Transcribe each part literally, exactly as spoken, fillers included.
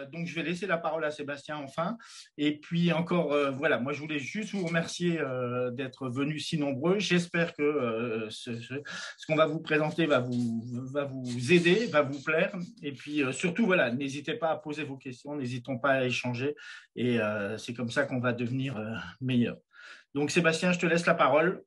Euh, donc, je vais laisser la parole à Sébastien enfin. Et puis encore, euh, voilà, moi, je voulais juste vous remercier euh, d'être venus si nombreux. J'espère que euh, ce, ce, ce qu'on va vous présenter va vous, va vous aider, va vous plaire. Et puis, euh, surtout, voilà, n'hésitez pas à poser vos questions, n'hésitons pas à échanger. Et euh, c'est comme ça qu'on va devenir euh, meilleur. Donc, Sébastien, je te laisse la parole.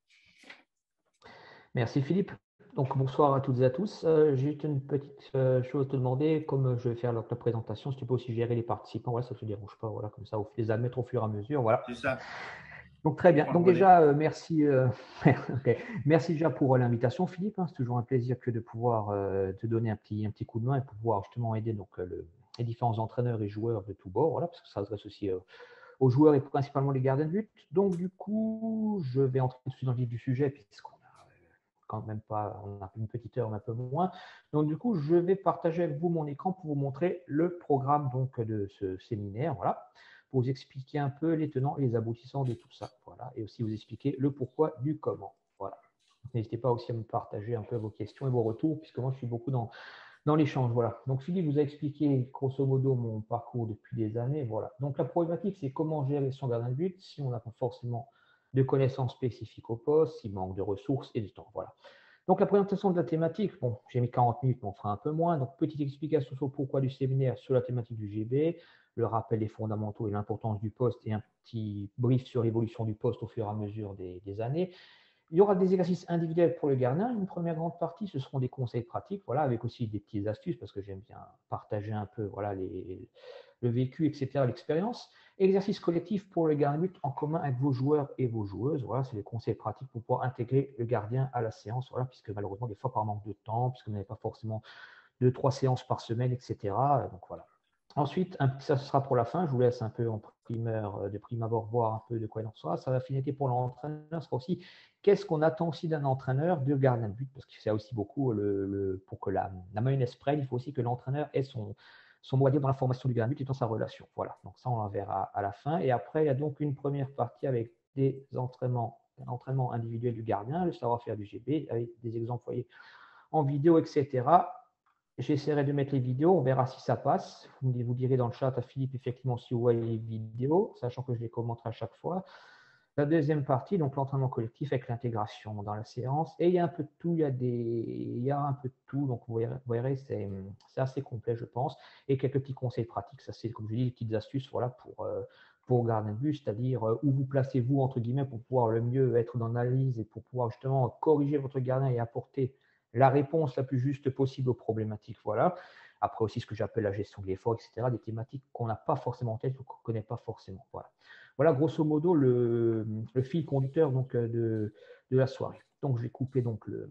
Merci Philippe. Donc bonsoir à toutes et à tous. Euh, j'ai juste une petite euh, chose à te demander, comme je vais faire la, la présentation, si tu peux aussi gérer les participants, voilà, ça ne te dérange pas, voilà, comme ça, on les admettre au fur et à mesure, voilà. C'est ça. Donc très bien. Prends le Donc relais. déjà, euh, merci, euh, okay. Merci déjà pour l'invitation, Philippe. Hein. C'est toujours un plaisir que de pouvoir euh, te donner un petit, un petit coup de main et pouvoir justement aider donc, euh, le, les différents entraîneurs et joueurs de tous bords, voilà, parce que ça s'adresse aussi euh, aux joueurs et principalement les gardiens de but. Donc du coup, je vais entrer tout de suite dans le vif du sujet, puisqu'on quand même pas, on a une petite heure, un peu moins. Donc du coup, je vais partager avec vous mon écran pour vous montrer le programme donc de ce séminaire, voilà, pour vous expliquer un peu les tenants et les aboutissants de tout ça, voilà, et aussi vous expliquer le pourquoi du comment, voilà. N'hésitez pas aussi à me partager un peu vos questions et vos retours, puisque moi je suis beaucoup dans, dans l'échange, voilà. Donc Philippe vous a expliqué grosso modo mon parcours depuis des années, voilà. Donc la problématique, c'est comment gérer son gardien de but si on n'a pas forcément de connaissances spécifiques au poste, s'il manque de ressources et du temps, voilà. Donc la présentation de la thématique, bon, j'ai mis quarante minutes, mais on fera un peu moins. Donc petite explication sur le pourquoi du séminaire, sur la thématique du G B, le rappel des fondamentaux et l'importance du poste et un petit brief sur l'évolution du poste au fur et à mesure des, des années. Il y aura des exercices individuels pour le gardien. Une première grande partie, ce seront des conseils pratiques, voilà, avec aussi des petites astuces, parce que j'aime bien partager un peu voilà, les, le vécu, et cetera, l'expérience. Exercice collectif pour le gardien de but en commun avec vos joueurs et vos joueuses. Voilà, c'est des conseils pratiques pour pouvoir intégrer le gardien à la séance, voilà, puisque malheureusement, des fois, par manque de temps, puisque vous n'avez pas forcément deux, trois séances par semaine, et cetera. Donc voilà. Ensuite, un, ça ce sera pour la fin. Je vous laisse un peu en primeur, de prime abord, voir un peu de quoi il en sera. Ça va finir pour l'entraîneur. Ce sera aussi qu'est-ce qu'on attend aussi d'un entraîneur de gardien de but, parce que c'est aussi beaucoup le, le, pour que la, la mayonnaise prenne, il faut aussi que l'entraîneur ait son, son mot à dire dans la formation du gardien de but et dans sa relation. Voilà. Donc ça, on en verra à la fin. Et après, il y a donc une première partie avec des entraînements, un entraînement individuel du gardien, le savoir-faire du G B, avec des exemples voyez, en vidéo, et cetera. J'essaierai de mettre les vidéos, on verra si ça passe. Vous, vous direz dans le chat à Philippe, effectivement, si vous voyez les vidéos, sachant que je les commenterai à chaque fois. La deuxième partie, donc l'entraînement collectif avec l'intégration dans la séance. Et il y a un peu de tout, il y a, des, il y a un peu de tout, donc vous verrez, c'est assez complet, je pense. Et quelques petits conseils pratiques, ça c'est, comme je dis, des petites astuces voilà, pour, euh, pour garder un but, c'est-à-dire euh, où vous placez-vous, entre guillemets, pour pouvoir le mieux être dans l'analyse et pour pouvoir justement corriger votre gardien et apporter la réponse la plus juste possible aux problématiques. Voilà. Après aussi ce que j'appelle la gestion de l'effort, et cetera, des thématiques qu'on n'a pas forcément en tête ou qu'on ne connaît pas forcément. Voilà. Voilà grosso modo le, le fil conducteur donc, de, de la soirée. Donc je vais couper donc le,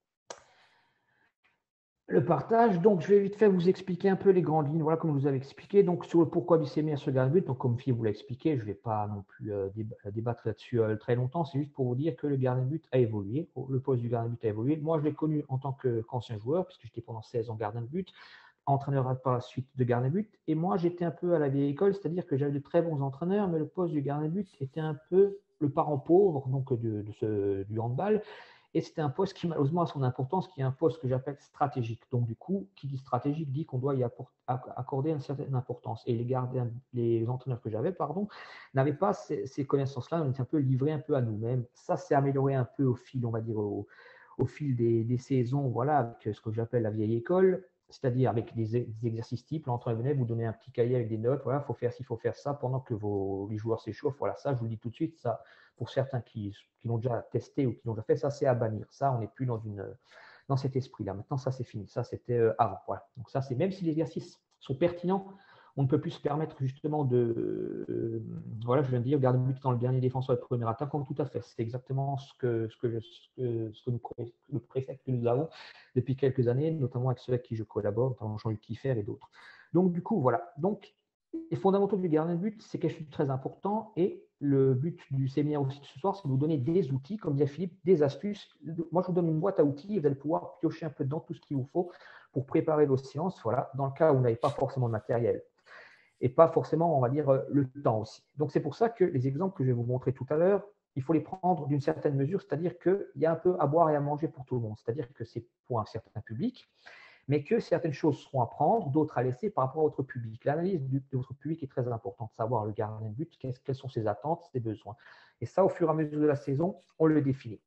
le partage. Donc je vais vite fait vous expliquer un peu les grandes lignes, voilà comme je vous avais expliqué. Donc sur le pourquoi du séminaire sur le gardien de but, donc comme Philippe vous l'a expliqué, je ne vais pas non plus euh, déba débattre là-dessus euh, très longtemps, c'est juste pour vous dire que le gardien de but a évolué, le poste du gardien de but a évolué. Moi je l'ai connu en tant qu'ancien qu joueur, puisque j'étais pendant seize ans gardien de but, entraîneur par la suite de gardien de but. Et moi, j'étais un peu à la vieille école, c'est-à-dire que j'avais de très bons entraîneurs, mais le poste du gardien de but était un peu le parent pauvre donc de, de ce, du handball. Et c'était un poste qui, malheureusement, a son importance, qui est un poste que j'appelle stratégique. Donc, du coup, qui dit stratégique dit qu'on doit y accorder une certaine importance. Et les gardiens, les entraîneurs que j'avais, pardon, n'avaient pas ces, ces connaissances-là. On était un peu livrés un peu à nous-mêmes. Ça s'est amélioré un peu au fil, on va dire, au, au fil des, des saisons, voilà, avec ce que j'appelle la vieille école. C'est-à-dire avec des, des exercices types, l'entraîneur venait vous donner un petit cahier avec des notes, voilà, il faut faire ci, il faut faire ça, pendant que vos, les joueurs s'échauffent, voilà, ça, je vous le dis tout de suite, ça, pour certains qui, qui l'ont déjà testé ou qui l'ont déjà fait, ça, c'est à bannir. Ça, on n'est plus dans, une, dans cet esprit-là. Maintenant, ça, c'est fini. Ça, c'était euh, avant, voilà. Donc ça, c'est même si les exercices sont pertinents, on ne peut plus se permettre justement de, euh, voilà, je viens de dire, garder le but dans le dernier défenseur de première attaque, tout à fait. C'est exactement ce que, ce que, je, ce que, ce que nous, le précepte que nous avons depuis quelques années, notamment avec ceux avec qui je collabore, notamment Jean-Luc Kiffer et d'autres. Donc, du coup, voilà. Donc, les fondamentaux du gardien de but, c'est quelque chose de très important. Et le but du séminaire aussi de ce soir, c'est de vous donner des outils, comme disait Philippe, des astuces. Moi, je vous donne une boîte à outils et vous allez pouvoir piocher un peu dedans tout ce qu'il vous faut pour préparer vos séances. Voilà, dans le cas où vous n'avez pas forcément de matériel et pas forcément, on va dire, le temps aussi. Donc, c'est pour ça que les exemples que je vais vous montrer tout à l'heure, il faut les prendre d'une certaine mesure, c'est-à-dire qu'il y a un peu à boire et à manger pour tout le monde. C'est-à-dire que c'est pour un certain public, mais que certaines choses seront à prendre, d'autres à laisser par rapport à votre public. L'analyse de votre public est très importante, savoir le gardien de but, quelles sont ses attentes, ses besoins. Et ça, au fur et à mesure de la saison, on le définit.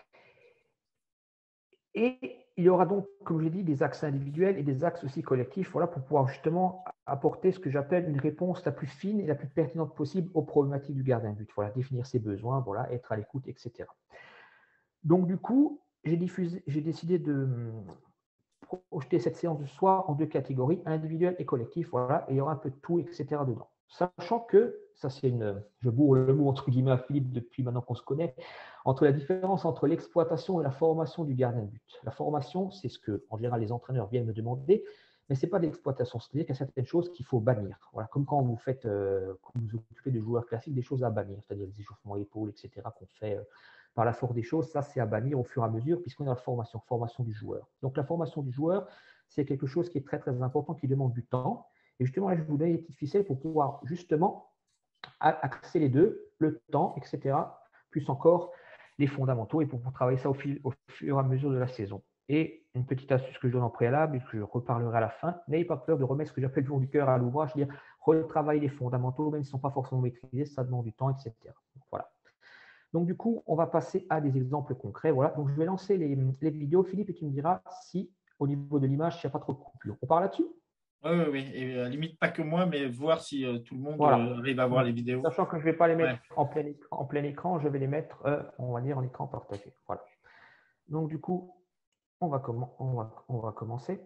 Et il y aura donc, comme je l'ai dit, des axes individuels et des axes aussi collectifs, voilà, pour pouvoir justement apporter ce que j'appelle une réponse la plus fine et la plus pertinente possible aux problématiques du gardien de but. Voilà, définir ses besoins, voilà, être à l'écoute, et cetera. Donc du coup, j'ai décidé de projeter cette séance de soir en deux catégories, individuelle et collective, voilà, et il y aura un peu de tout, et cetera dedans. Sachant que, ça c'est une, je bourre le mot entre guillemets à Philippe depuis maintenant qu'on se connaît, entre la différence entre l'exploitation et la formation du gardien de but. La formation, c'est ce que, en général, les entraîneurs viennent me demander, mais ce n'est pas de l'exploitation, c'est-à-dire qu'il y a certaines choses qu'il faut bannir. Voilà, comme quand vous faites, euh, quand vous vous occupez de joueurs classiques, des choses à bannir, c'est-à-dire les échauffements épaules, et cetera, qu'on fait euh, par la force des choses, ça c'est à bannir au fur et à mesure, puisqu'on est dans la formation, formation du joueur. Donc la formation du joueur, c'est quelque chose qui est très très important, qui demande du temps. Et justement, là, je vous donne les petites ficelles pour pouvoir justement axer les deux, le temps, et cetera, plus encore les fondamentaux, et pour, pour travailler ça au, fil, au fur et à mesure de la saison. Et une petite astuce que je donne en préalable, et que je reparlerai à la fin, n'ayez pas peur de remettre ce que j'appelle le jour du cœur à l'ouvrage, c'est-à-dire retravailler les fondamentaux, même s'ils ne sont pas forcément maîtrisés, ça demande du temps, et cetera. Donc, voilà. Donc, du coup, on va passer à des exemples concrets. Voilà. Donc, je vais lancer les, les vidéos, Philippe, et tu me diras si, au niveau de l'image, il n'y a pas trop de coupures. On parle là-dessus? Oui, oui, oui. Et à la limite, pas que moi, mais voir si euh, tout le monde Voilà. euh, arrive à voir les vidéos. Sachant que je ne vais pas les mettre Ouais. en, plein écran, en plein écran, je vais les mettre, euh, on va dire, en écran partagé. Voilà. Donc, du coup, on va, on va, on va commencer.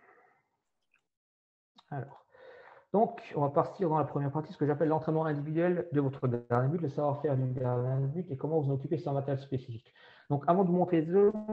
Alors, donc, on va partir dans la première partie, ce que j'appelle l'entraînement individuel de votre gardien de but, le savoir-faire du gardien de but et comment vous en occuper sans matériel spécifique. Donc, avant de vous montrer les autres,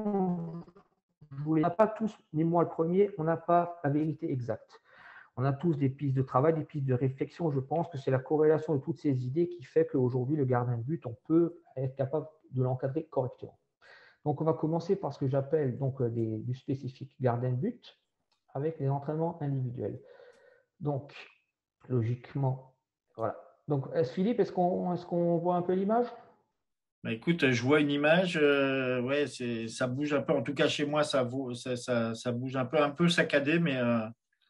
on n'a pas tous, ni moi le premier, on n'a pas la vérité exacte. On a tous des pistes de travail, des pistes de réflexion. Je pense que c'est la corrélation de toutes ces idées qui fait qu'aujourd'hui, le gardien de but, on peut être capable de l'encadrer correctement. Donc, on va commencer par ce que j'appelle donc des, du spécifique gardien de but avec les entraînements individuels. Donc, logiquement, voilà. Donc, est-ce, Philippe, est-ce qu'on est-ce qu'on voit un peu l'image? Bah, écoute, je vois une image, euh, ouais, c'est, ça bouge un peu. En tout cas, chez moi, ça, vaut, ça, ça, ça bouge un peu, un peu saccadé, mais euh,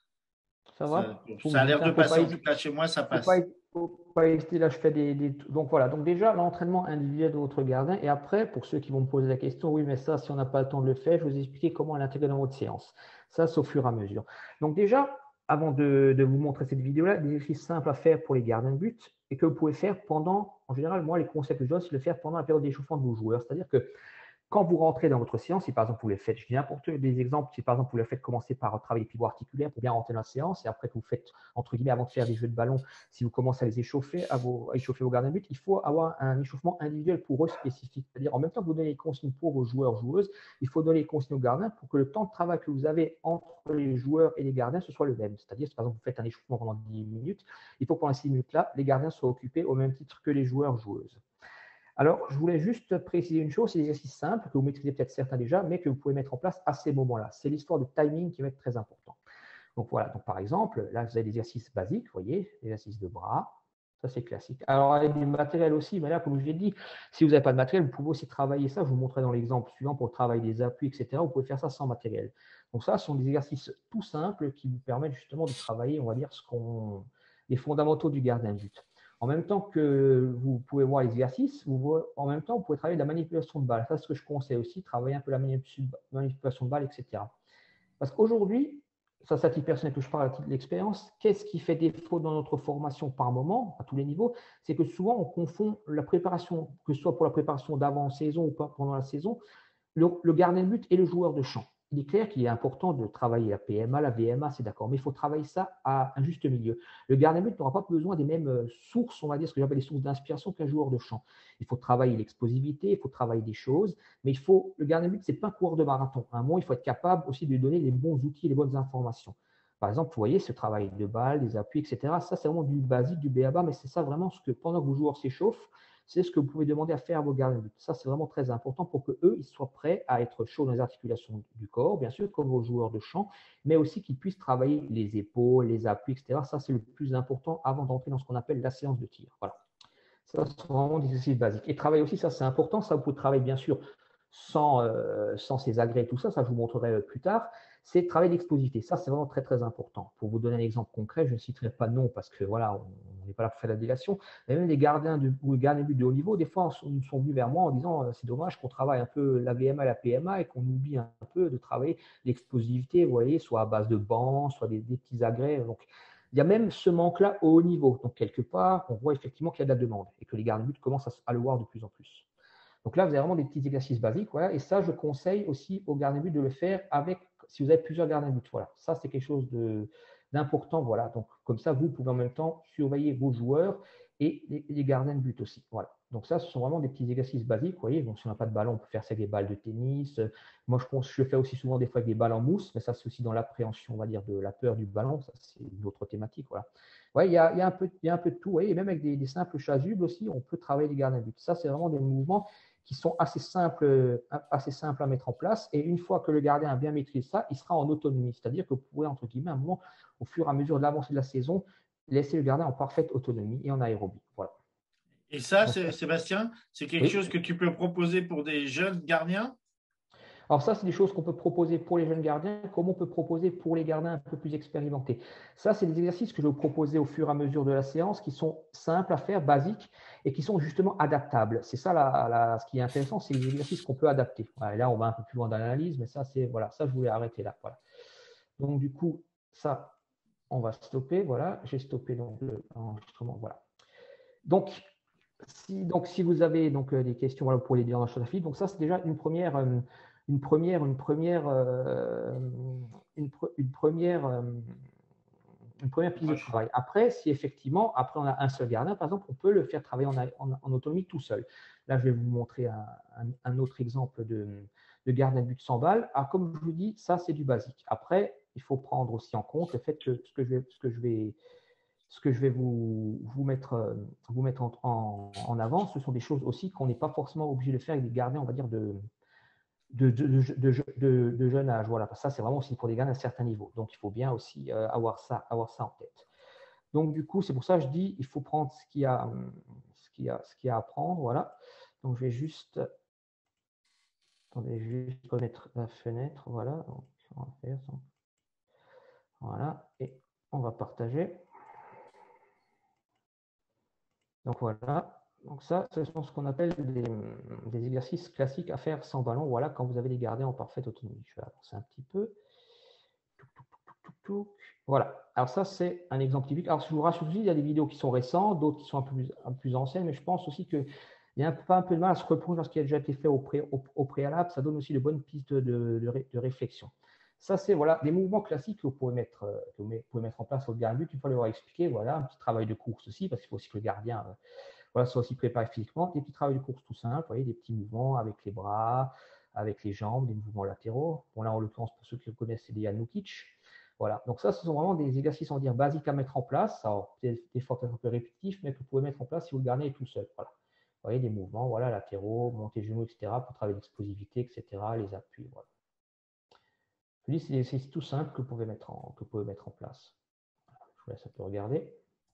Ça ça, va? Vous me ça a dites, l'air il de ne faut pas passer. En tout hésiter. cas, chez moi, ça Faut pas, passe. faut pas hésiter, là je fais des, des, donc voilà, donc déjà l'entraînement individuel de votre gardien, et après pour ceux qui vont me poser la question, oui mais ça si on n'a pas le temps de le faire, je vais vous expliquer comment l'intégrer dans votre séance, ça c'est au fur et à mesure. Donc déjà, avant de, de vous montrer cette vidéo là, des exercices simples à faire pour les gardiens de but et que vous pouvez faire pendant, en général moi les conseils que je donne c'est de le faire pendant la période d'échauffement de vos joueurs, c'est-à-dire que quand vous rentrez dans votre séance, si par exemple vous les faites, je dis n'importe des exemples, si par exemple vous les faites commencer par travailler les pivots articulaires pour bien rentrer dans la séance, et après que vous faites, entre guillemets, avant de faire des jeux de ballon, si vous commencez à les échauffer, à, vos, à échauffer vos gardiens de but, il faut avoir un échauffement individuel pour eux spécifique. C'est-à-dire en même temps que vous donnez les consignes pour vos joueurs, joueuses, il faut donner les consignes aux gardiens pour que le temps de travail que vous avez entre les joueurs et les gardiens, ce soit le même. C'est-à-dire si par exemple vous faites un échauffement pendant dix minutes, il faut que pendant ces minutes-là, les gardiens soient occupés au même titre que les joueurs, joueuses. Alors, je voulais juste préciser une chose, c'est des exercices simples que vous maîtrisez peut-être certains déjà, mais que vous pouvez mettre en place à ces moments-là. C'est l'histoire de timing qui va être très important. Donc voilà, donc par exemple, là vous avez des exercices basiques, vous voyez, exercices de bras, ça c'est classique. Alors avec du matériel aussi, mais là comme je l'ai dit, si vous n'avez pas de matériel, vous pouvez aussi travailler ça, je vous montrerai dans l'exemple suivant pour le travail des appuis, et cetera. Vous pouvez faire ça sans matériel. Donc ça, ce sont des exercices tout simples qui vous permettent justement de travailler, on va dire, ce qu'on, les fondamentaux du gardien de but. En même temps que vous pouvez voir l'exercice, vous, en même temps, vous pouvez travailler de la manipulation de balle. Ça, c'est ce que je conseille aussi, travailler un peu la manipulation de balle, et cetera. Parce qu'aujourd'hui, ça c'est à titre personnel que je parle à titre de l'expérience, qu'est-ce qui fait défaut dans notre formation par moment, à tous les niveaux, c'est que souvent on confond la préparation, que ce soit pour la préparation d'avant-saison ou pas pendant la saison, le, le gardien de but et le joueur de champ. Il est clair qu'il est important de travailler la P M A, la V M A, c'est d'accord, mais il faut travailler ça à un juste milieu. Le gardien de but n'aura pas besoin des mêmes sources, on va dire ce que j'appelle les sources d'inspiration qu'un joueur de champ. Il faut travailler l'explosivité, il faut travailler des choses, mais il faut, le gardien de but, ce n'est pas un coureur de marathon. À un moment, il faut être capable aussi de lui donner les bons outils, les bonnes informations. Par exemple, vous voyez, ce travail de balle, des appuis, et cetera, ça c'est vraiment du basique, du B A B A, mais c'est ça vraiment ce que pendant que vos joueurs s'échauffent, c'est ce que vous pouvez demander à faire à vos gardiens de but. Ça, c'est vraiment très important pour qu'eux, ils soient prêts à être chauds dans les articulations du corps, bien sûr, comme vos joueurs de champ, mais aussi qu'ils puissent travailler les épaules, les appuis, et cetera. Ça, c'est le plus important avant d'entrer dans ce qu'on appelle la séance de tir. Voilà. Ça, c'est vraiment des exercices basiques. Et travailler aussi, ça, c'est important. Ça, vous pouvez travailler, bien sûr, sans, euh, sans ces agrès et tout ça. Ça, je vous montrerai plus tard. c'est le travail d'explosivité. Ça, c'est vraiment très, très important. Pour vous donner un exemple concret, je ne citerai pas de nom parce que voilà, on n'est pas là pour faire la délation. Mais même les gardiens de, ou les gardiens de but de haut niveau, des fois, sont, sont venus vers moi en disant euh, c'est dommage qu'on travaille un peu la V M A, la P M A et qu'on oublie un peu de travailler l'explosivité, vous voyez, soit à base de bancs, soit des, des petits agrès. Donc, il y a même ce manque-là au haut niveau. Donc, quelque part, on voit effectivement qu'il y a de la demande et que les gardiens de but commencent à, à le voir de plus en plus. Donc là, vous avez vraiment des petits exercices basiques. Voilà. Et ça, je conseille aussi aux gardiens de but de le faire avec, si vous avez plusieurs gardiens de but. Voilà. Ça, c'est quelque chose d'important. Voilà. Donc, comme ça, vous pouvez en même temps surveiller vos joueurs et les, les gardiens de but aussi. Voilà. Donc ça, ce sont vraiment des petits exercices basiques. Vous voyez, donc, si on n'a pas de ballon, on peut faire ça avec des balles de tennis. Moi, je pense, je le fais aussi souvent des fois avec des balles en mousse, mais ça, c'est aussi dans l'appréhension, on va dire, de la peur du ballon. Ça, c'est une autre thématique. Voilà. Ouais, il y a, il y a un peu, il y a un peu de tout. Vous voyez, et même avec des, des simples chasubles aussi, on peut travailler les gardiens de but. Ça, c'est vraiment des mouvements qui sont assez simples, assez simples à mettre en place. Et une fois que le gardien a bien maîtrisé ça, il sera en autonomie. C'est-à-dire que vous pourrez, entre guillemets, à un moment, au fur et à mesure de l'avancée de la saison, laisser le gardien en parfaite autonomie et en aérobie. Voilà. Et ça, Donc, c'est, Sébastien, c'est quelque oui. chose que tu peux proposer pour des jeunes gardiens? Alors ça, c'est des choses qu'on peut proposer pour les jeunes gardiens, comme on peut proposer pour les gardiens un peu plus expérimentés. Ça, c'est des exercices que je vais vous proposer au fur et à mesure de la séance, qui sont simples à faire, basiques, et qui sont justement adaptables. C'est ça, la, la, ce qui est intéressant, c'est les exercices qu'on peut adapter. Voilà, et là, on va un peu plus loin dans l'analyse, mais ça, c'est voilà, ça, je voulais arrêter là. Voilà. Donc du coup, ça, on va stopper. Voilà, j'ai stoppé donc l'enregistrement. Voilà. Donc, si, donc, si vous avez donc, euh, des questions, voilà, vous pourrez les dire dans la chose. Donc, ça, c'est déjà une première, euh, une première, une première, euh, une, pre, une, première, euh, une première piste de travail. Après, si effectivement, après on a un seul gardien, par exemple, on peut le faire travailler en, en, en autonomie tout seul. Là, je vais vous montrer un, un, un autre exemple de, de gardien de but sans balle. Alors, comme je vous dis, ça, c'est du basique. Après, il faut prendre aussi en compte le fait que ce que je vais, ce que je vais ce que je vais vous, vous mettre, vous mettre en, en, en avant, ce sont des choses aussi qu'on n'est pas forcément obligé de faire avec des gardiens, on va dire, de, de, de, de, de, de, de jeune âge. Voilà, ça, c'est vraiment aussi pour des gardiens à un certain niveau. Donc, il faut bien aussi euh, avoir, ça, avoir ça en tête. Donc, du coup, c'est pour ça que je dis, il faut prendre ce qu'il y a, ce qu'il y a, ce qu'il y a à prendre. Voilà. Donc, je vais juste, attendez, je vais juste remettre la fenêtre. Voilà. Donc, on va faire ça. Voilà. Et on va partager. Donc voilà, donc ça, ce sont ce qu'on appelle des, des exercices classiques à faire sans ballon, voilà, quand vous avez des gardiens en parfaite autonomie. Je vais avancer un petit peu. Touc, touc, touc, touc, touc. Voilà, alors ça, c'est un exemple typique. Alors, je vous rassure aussi, il y a des vidéos qui sont récentes, d'autres qui sont un peu plus, un peu plus anciennes, mais je pense aussi qu'il y a un, pas un peu de mal à se reprendre lorsqu'il a déjà été fait au, pré, au, au préalable. Ça donne aussi de bonnes pistes de, de, de, de réflexion. Ça, c'est voilà, des mouvements classiques que vous pouvez mettre, que vous pouvez mettre en place au gardien, une fois l'avoir expliqué. Voilà, un petit travail de course aussi, parce qu'il faut aussi que le gardien euh, voilà, soit aussi préparé physiquement. Des petits travaux de course tout simples, vous voyez, des petits mouvements avec les bras, avec les jambes, des mouvements latéraux. Bon, là, en l'occurrence, pour ceux qui le connaissent, c'est des Jan Lukic. Voilà, donc ça, ce sont vraiment des exercices, on va dire, basiques à mettre en place. Alors, des fois peut-être un peu répétitifs, mais que vous pouvez mettre en place si vous le gardez est tout seul. Voilà. Vous voyez, des mouvements, voilà, latéraux, montée genoux, et cetera, pour travailler l'explosivité, et cetera, les appuis, voilà. Je dis, c'est des exercices tout simples que vous pouvez mettre en, que vous pouvez mettre en place. Voilà, je vous laisse un peu regarder.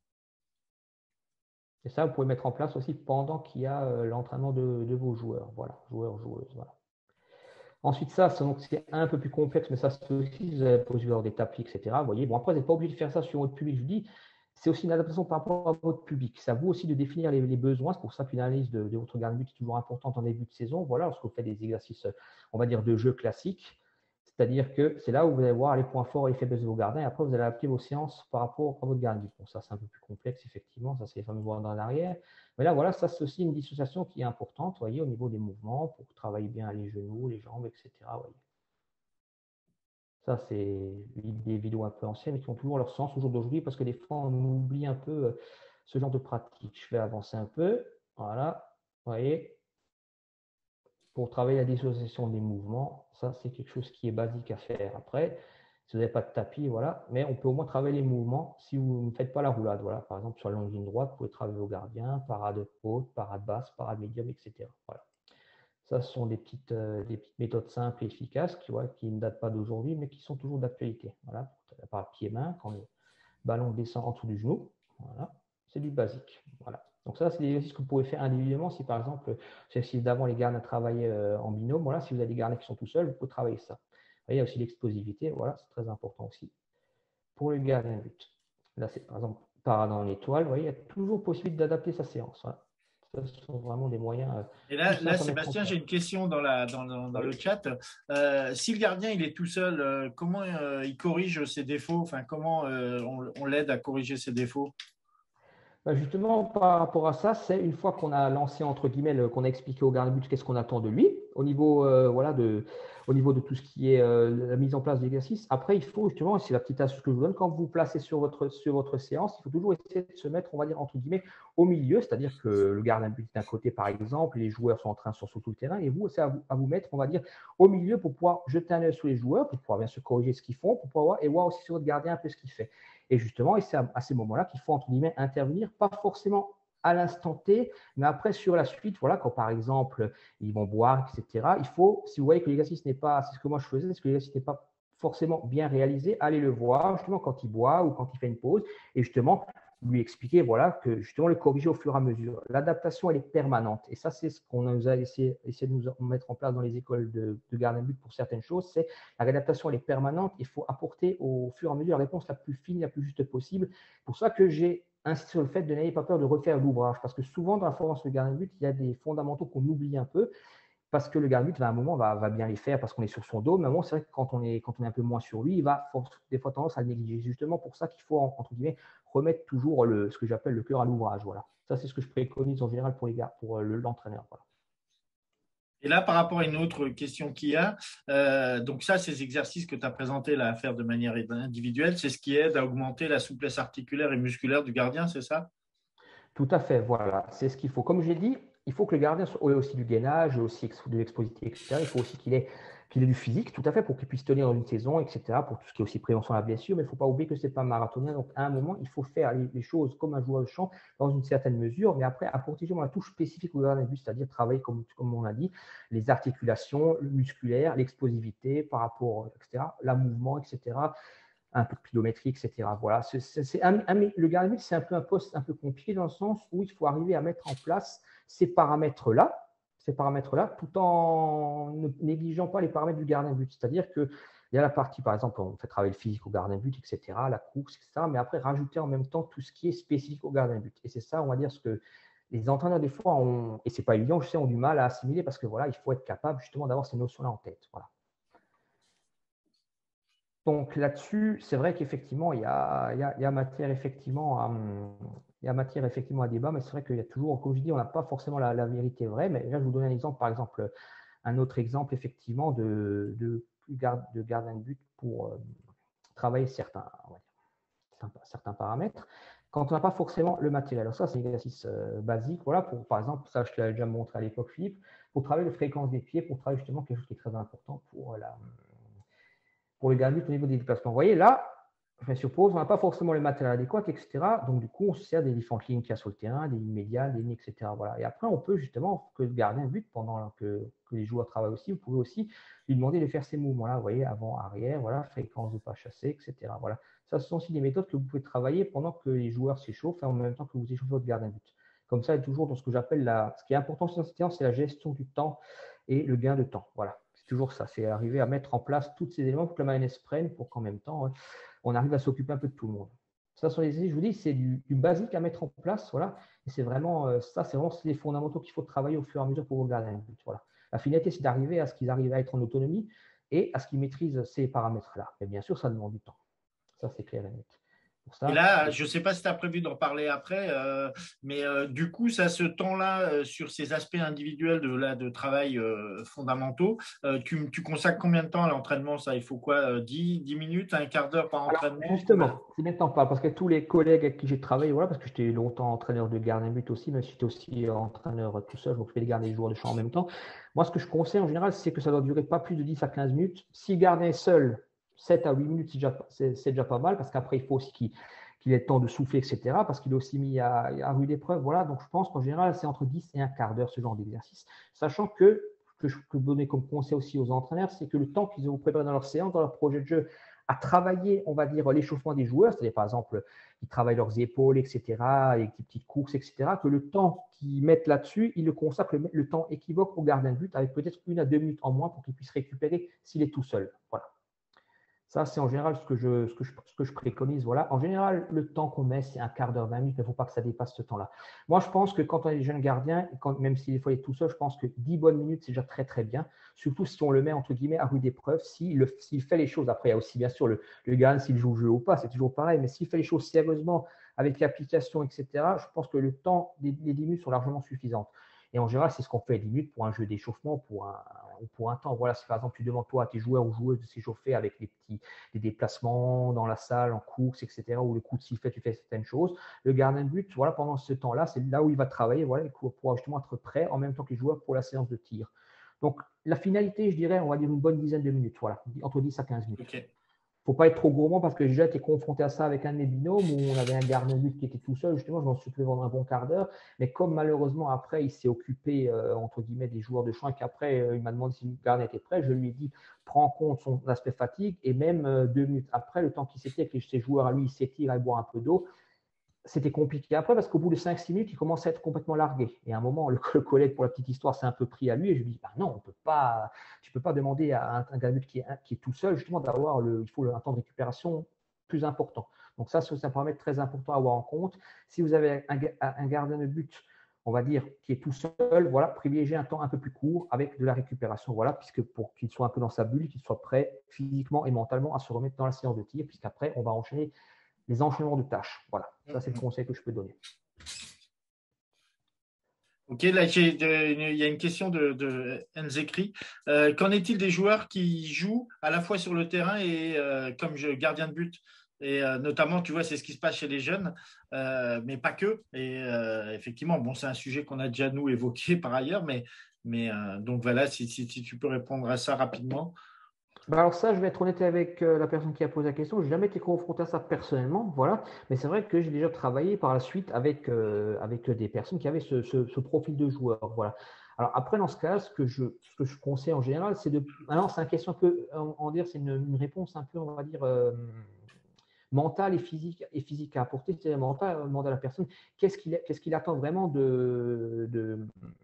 Et ça, vous pouvez mettre en place aussi pendant qu'il y a euh, l'entraînement de, de vos joueurs. Voilà, joueurs, joueuses. Voilà. Ensuite, ça, c'est un peu plus complexe, mais ça, c'est aussi, vous avez posé des tapis, et cetera. Vous voyez, bon, après, vous n'êtes pas obligé de faire ça sur votre public. Je vous dis, c'est aussi une adaptation par rapport à votre public. C'est à vous aussi de définir les, les besoins. C'est pour ça qu'une analyse de, de votre gardien de but est toujours importante en début de saison. Voilà, lorsque vous faites des exercices, on va dire, de jeu classiques. C'est-à-dire que c'est là où vous allez voir les points forts et les faiblesses de vos gardiens. Et après, vous allez adapter vos séances par rapport à votre gardien. Bon, ça, c'est un peu plus complexe, effectivement. Ça, c'est les fameux voies dans l'arrière. Mais là, voilà, ça, c'est aussi une dissociation qui est importante, voyez, au niveau des mouvements, pour travailler bien les genoux, les jambes, et cetera. Voyez. Ça, c'est des vidéos un peu anciennes qui ont toujours leur sens au jour d'aujourd'hui parce que des fois, on oublie un peu ce genre de pratique. Je vais avancer un peu. Voilà, vous voyez. Pour travailler la dissociation des mouvements, ça, c'est quelque chose qui est basique à faire. Après, si vous n'avez pas de tapis, voilà, mais on peut au moins travailler les mouvements si vous ne faites pas la roulade. Voilà, par exemple, sur la longue ligne droite, vous pouvez travailler vos gardiens, parade haute, parade basse, parade médium, et cetera. Voilà. Ça, ce sont des petites, euh, des petites méthodes simples et efficaces qui, ouais, qui ne datent pas d'aujourd'hui, mais qui sont toujours d'actualité. Voilà, la parade pied-main, quand le ballon descend en dessous du genou. Voilà, c'est du basique. Voilà. Donc ça, c'est des exercices que vous pouvez faire individuellement. Si par exemple, si d'avant les gardiens travaillaient euh, en binôme, voilà, si vous avez des gardiens qui sont tout seuls, vous pouvez travailler ça. Il y a aussi l'explosivité, voilà, c'est très important aussi pour le gardien de but. Là, c'est par exemple par dans l'étoile, vous voyez, il y a toujours possibilité d'adapter sa séance. Voilà. Ce sont vraiment des moyens euh, Et tout là, là simples à mettre en Sébastien, place. j'ai une question dans, la, dans, dans, dans Oui. le chat. Euh, si le gardien il est tout seul, euh, comment euh, il corrige ses défauts? Enfin, comment euh, on, on l'aide à corriger ses défauts? Bah, justement, par rapport à ça, c'est une fois qu'on a lancé, entre guillemets, le- qu'on a expliqué au gardien de but qu'est-ce qu'on attend de lui, au niveau, euh, voilà, de, au niveau de tout ce qui est euh, la mise en place de l'exercice. Après, il faut justement, et c'est la petite astuce que je vous donne, quand vous vous placez sur votre, sur votre séance, il faut toujours essayer de se mettre, on va dire, entre guillemets, au milieu, c'est-à-dire que le gardien de but est d'un côté, par exemple, les joueurs sont en train sont sur tout le terrain, et vous, c'est à vous, à vous mettre, on va dire, au milieu pour pouvoir jeter un œil sur les joueurs, pour pouvoir bien sûr corriger ce qu'ils font, pour pouvoir voir, et voir aussi sur votre gardien un peu ce qu'il fait. Et justement, et c'est à, à ces moments-là qu'il faut, entre guillemets, intervenir, pas forcément à l'instant T, mais après sur la suite, voilà, quand par exemple ils vont boire, et cetera. Il faut, si vous voyez que l'exercice n'est pas, c'est ce que moi je faisais, c'est que l'exercice n'est pas forcément bien réalisé, allez le voir justement quand il boit ou quand il fait une pause, et justement lui expliquer, voilà, que justement le corriger au fur et à mesure. L'adaptation, elle est permanente, et ça c'est ce qu'on nous a essayé, essayé de nous mettre en place dans les écoles de, de gardien de but pour certaines choses, c'est la réadaptation, elle est permanente, il faut apporter au fur et à mesure la réponse la plus fine, la plus juste possible. C'est pour ça que j'ai insisté sur le fait de n'ayez pas peur de refaire l'ouvrage, parce que souvent dans la formation de gardien de but, il y a des fondamentaux qu'on oublie un peu, parce que le gardien de but, à un moment, va, va bien les faire parce qu'on est sur son dos, mais à un moment, c'est vrai que quand on, est, quand on est un peu moins sur lui, il va des fois tendance à le négliger. C'est justement pour ça qu'il faut, entre guillemets, remettre toujours le, ce que j'appelle le cœur à l'ouvrage. Voilà. Ça, c'est ce que je préconise en général pour les gars, pour l'entraîneur. Voilà. Et là, par rapport à une autre question qu'il y a, euh, donc ça, ces exercices que tu as présentés là, à faire de manière individuelle, c'est ce qui aide à augmenter la souplesse articulaire et musculaire du gardien, c'est ça? Tout à fait, voilà, c'est ce qu'il faut. Comme j'ai dit, il faut que le gardien ait aussi du gainage, aussi de l'explosivité, et cetera. Il faut aussi qu'il ait, qu'il ait du physique, tout à fait, pour qu'il puisse tenir dans une saison, et cetera, pour tout ce qui est aussi prévention à la blessure. Mais il ne faut pas oublier que ce n'est pas marathonien. Donc, à un moment, il faut faire les, les choses comme un joueur de champ dans une certaine mesure, mais après, apporter la touche spécifique au gardien de but, c'est-à-dire travailler, comme, comme on l'a dit, les articulations musculaires, l'explosivité par rapport, et cetera, la mouvement, et cetera, un peu de pilométrie, et cetera. Voilà. C'est, c'est un, un, le gardien de but, c'est un peu un poste un peu compliqué dans le sens où il faut arriver à mettre en place ces paramètres-là, ces paramètres-là, tout en ne négligeant pas les paramètres du gardien de but. C'est-à-dire qu'il y a la partie, par exemple, on fait travailler le physique au gardien de but, et cetera, la course, et cetera, mais après, rajouter en même temps tout ce qui est spécifique au gardien de but. Et c'est ça, on va dire, ce que les entraîneurs, des fois, ont, et ce n'est pas évident, je sais, ont du mal à assimiler parce que voilà, il faut être capable justement d'avoir ces notions-là en tête. Voilà. Donc là-dessus, c'est vrai qu'effectivement, il y a, il y a, il y a matière effectivement à, il y a matière effectivement à débat, mais c'est vrai qu'il y a toujours, comme je dis, on n'a pas forcément la, la vérité vraie. Mais là, je vous donne un exemple, par exemple, un autre exemple effectivement de, de, garde, de gardien de but pour euh, travailler certains, on va dire, certains paramètres. Quand on n'a pas forcément le matériel. Alors ça, c'est un exercice euh, basique. Voilà, pour, par exemple, ça, je te l'avais déjà montré à l'époque, Philippe, pour travailler la fréquence des pieds, pour travailler justement quelque chose qui est très important pour la pour le gardien au niveau des déplacements. Vous voyez, là, je me suppose, on n'a pas forcément le matériel adéquat, et cetera. Donc, du coup, on se sert des différentes lignes qu'il y a sur le terrain, des lignes médiales, des lignes, et cetera. Voilà. Et après, on peut justement, que le gardien bute pendant que, que les joueurs travaillent aussi, vous pouvez aussi lui demander de faire ces mouvements-là, vous voyez, avant, arrière, voilà, fréquence de pas chasser, et cetera. Voilà. Ça, ce sont aussi des méthodes que vous pouvez travailler pendant que les joueurs s'échauffent et en même temps que vous échauffez votre gardien but. Comme ça, toujours dans ce que j'appelle la. Ce qui est important dans cette séance, c'est la gestion du temps et le gain de temps. Voilà. C'est toujours ça, c'est arriver à mettre en place tous ces éléments pour que la mayonnaise prenne, pour qu'en même temps, ouais, on arrive à s'occuper un peu de tout le monde. Ça, sont les, je vous dis, c'est du, du basique à mettre en place, voilà. Et c'est vraiment euh, ça, c'est vraiment les fondamentaux qu'il faut travailler au fur et à mesure pour vos gardiens de but. Voilà. La finalité, c'est d'arriver à ce qu'ils arrivent à être en autonomie et à ce qu'ils maîtrisent ces paramètres-là. Mais bien sûr, ça demande du temps. Ça, c'est clair et net. Pour ça, et là, je ne sais pas si tu as prévu d'en parler après, euh, mais euh, du coup, ça, ce temps-là, euh, sur ces aspects individuels de, là, de travail euh, fondamentaux, euh, tu, tu consacres combien de temps à l'entraînement? Ça, il faut quoi, euh, dix, dix minutes, un quart d'heure par entraînement? Alors, justement, c'est bien que tu en parles, parce que tous les collègues avec qui j'ai travaillé, voilà, parce que j'étais longtemps entraîneur de gardien de but aussi, mais j'étais aussi entraîneur tout seul, je m'occupais des gardiens et des joueurs de champ en même temps. Moi, ce que je conseille en général, c'est que ça doit durer pas plus de dix à quinze minutes. Si le gardien est seul, sept à huit minutes, c'est déjà, c'est déjà pas mal, parce qu'après, il faut aussi qu'il qu'il ait le temps de souffler, et cetera, parce qu'il est aussi mis à, à rude épreuve. Voilà, donc je pense qu'en général, c'est entre dix et un quart d'heure ce genre d'exercice, sachant que, que je peux donner comme conseil aussi aux entraîneurs, c'est que le temps qu'ils ont préparé dans leur séance, dans leur projet de jeu, à travailler, on va dire, l'échauffement des joueurs, c'est-à-dire par exemple, ils travaillent leurs épaules, et cetera, avec des petites courses, et cetera, que le temps qu'ils mettent là-dessus, ils le consacrent le, le temps équivoque au gardien de but, avec peut-être une à deux minutes en moins pour qu'il puisse récupérer s'il est tout seul. Voilà. Ça, c'est en général ce que je, ce que je, ce que je préconise. Voilà. En général, le temps qu'on met, c'est un quart d'heure, vingt minutes, mais il ne faut pas que ça dépasse ce temps-là. Moi, je pense que quand on est jeune gardien, quand, même s'il faut être tout seul, je pense que dix bonnes minutes, c'est déjà très, très bien. Surtout si on le met, entre guillemets, à rude épreuve, s'il s'il fait les choses. Après, il y a aussi, bien sûr, le, le gardien, s'il joue au jeu ou pas, c'est toujours pareil. Mais s'il fait les choses sérieusement, avec l'application, et cetera, je pense que le temps des, des dix minutes sont largement suffisantes. Et en général, c'est ce qu'on fait dix minutes pour un jeu d'échauffement, pour un, pour un temps. Voilà, si par exemple, tu demandes toi à tes joueurs ou joueuses de s'échauffer avec des petits des déplacements dans la salle, en course, et cetera, ou le coup de sifflet, tu fais certaines choses. Le gardien de but, voilà, pendant ce temps-là, c'est là où il va travailler, voilà, pour justement être prêt en même temps que les joueurs pour la séance de tir. Donc, la finalité, je dirais, on va dire une bonne dizaine de minutes, voilà, entre dix à quinze minutes. Okay. Il ne faut pas être trop gourmand parce que j'ai déjà été confronté à ça avec un de mes binômes où on avait un gardien de but qui était tout seul. Justement, je m'en suis fait vendre un bon quart d'heure. Mais comme malheureusement, après, il s'est occupé, euh, entre guillemets, des joueurs de champ et qu'après, euh, il m'a demandé si le gardien était prêt, je lui ai dit, prends en compte son aspect fatigue. Et même euh, deux minutes après, le temps qu'il s'était, que ses joueurs à lui, il s'étire, il boit un peu d'eau. C'était compliqué après parce qu'au bout de cinq six minutes, il commençait à être complètement largué. Et à un moment, le, le collègue, pour la petite histoire, s'est un peu pris à lui et je lui ai dit bah non, on peut pas, tu ne peux pas demander à un, un gars qui est, qui est tout seul justement d'avoir le, il faut un temps de récupération plus important. Donc ça, c'est un paramètre très important à avoir en compte. Si vous avez un, un gardien de but, on va dire, qui est tout seul, voilà, privilégiez un temps un peu plus court avec de la récupération, voilà, puisque pour qu'il soit un peu dans sa bulle, qu'il soit prêt physiquement et mentalement à se remettre dans la séance de tir, puisqu'après, on va enchaîner les enchaînements de tâches. Voilà, ça c'est le conseil que je peux donner. Ok, là il y a une question de, de Nzekri. Euh, qu'en est-il des joueurs qui jouent à la fois sur le terrain et euh, comme je, gardien de but? Et euh, notamment, tu vois, c'est ce qui se passe chez les jeunes, euh, mais pas que. Et euh, effectivement, bon, c'est un sujet qu'on a déjà nous évoqué par ailleurs, mais, mais euh, donc voilà, si, si, si tu peux répondre à ça rapidement. Bah alors ça, je vais être honnête avec euh, la personne qui a posé la question. Je n'ai jamais été confronté à ça personnellement, voilà. Mais c'est vrai que j'ai déjà travaillé par la suite avec, euh, avec des personnes qui avaient ce, ce, ce profil de joueur, voilà. Alors après, dans ce cas, ce que je, ce que je conseille en général, c'est de. Alors, c'est une question un peu, on, on dire, c'est une, une réponse un peu, on va dire, euh, mentale et physique, et physique à apporter. C'est-à-dire mental, demander à la personne qu'est-ce qu'il qu'est-ce qu'il attend vraiment de, de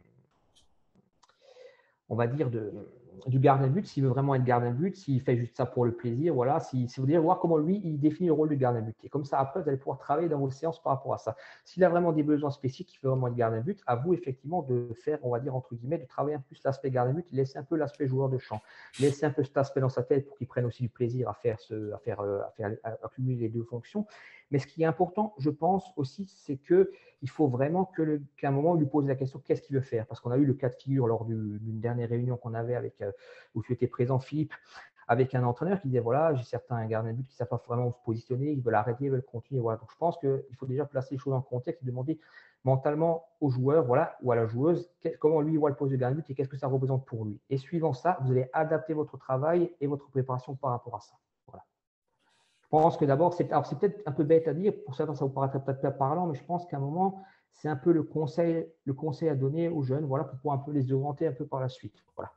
on va dire, de, du gardien de but, s'il veut vraiment être gardien de but, s'il fait juste ça pour le plaisir, voilà, si, si vous voulez voir comment lui, il définit le rôle du gardien de but. Et comme ça, après, vous allez pouvoir travailler dans vos séances par rapport à ça. S'il a vraiment des besoins spécifiques, il veut vraiment être gardien de but, à vous, effectivement, de faire, on va dire, entre guillemets, de travailler un peu plus l'aspect gardien de but, laisser un peu l'aspect joueur de champ, laisser un peu cet aspect dans sa tête pour qu'il prenne aussi du plaisir à faire, ce, à faire, à faire à accumuler les deux fonctions. Mais ce qui est important, je pense aussi, c'est que il faut vraiment que qu'à un moment, on lui pose la question qu'est-ce qu'il veut faire. Parce qu'on a eu le cas de figure lors d'une dernière réunion qu'on avait avec, euh, où tu étais présent, Philippe, avec un entraîneur qui disait voilà, j'ai certains gardiens de but qui ne savent pas vraiment où se positionner, ils veulent arrêter, ils veulent continuer. Voilà. Donc je pense qu'il faut déjà placer les choses dans le contexte et demander mentalement au joueur voilà, ou à la joueuse comment lui voit le poste de gardien de but et qu'est-ce que ça représente pour lui. Et suivant ça, vous allez adapter votre travail et votre préparation par rapport à ça. Voilà. Je pense que d'abord, c'est peut-être un peu bête à dire, pour certains ça vous paraîtrait peut-être pas parlant, mais je pense qu'à un moment, c'est un peu le conseil, le conseil à donner aux jeunes, voilà, pour pouvoir un peu les orienter un peu par la suite. Voilà.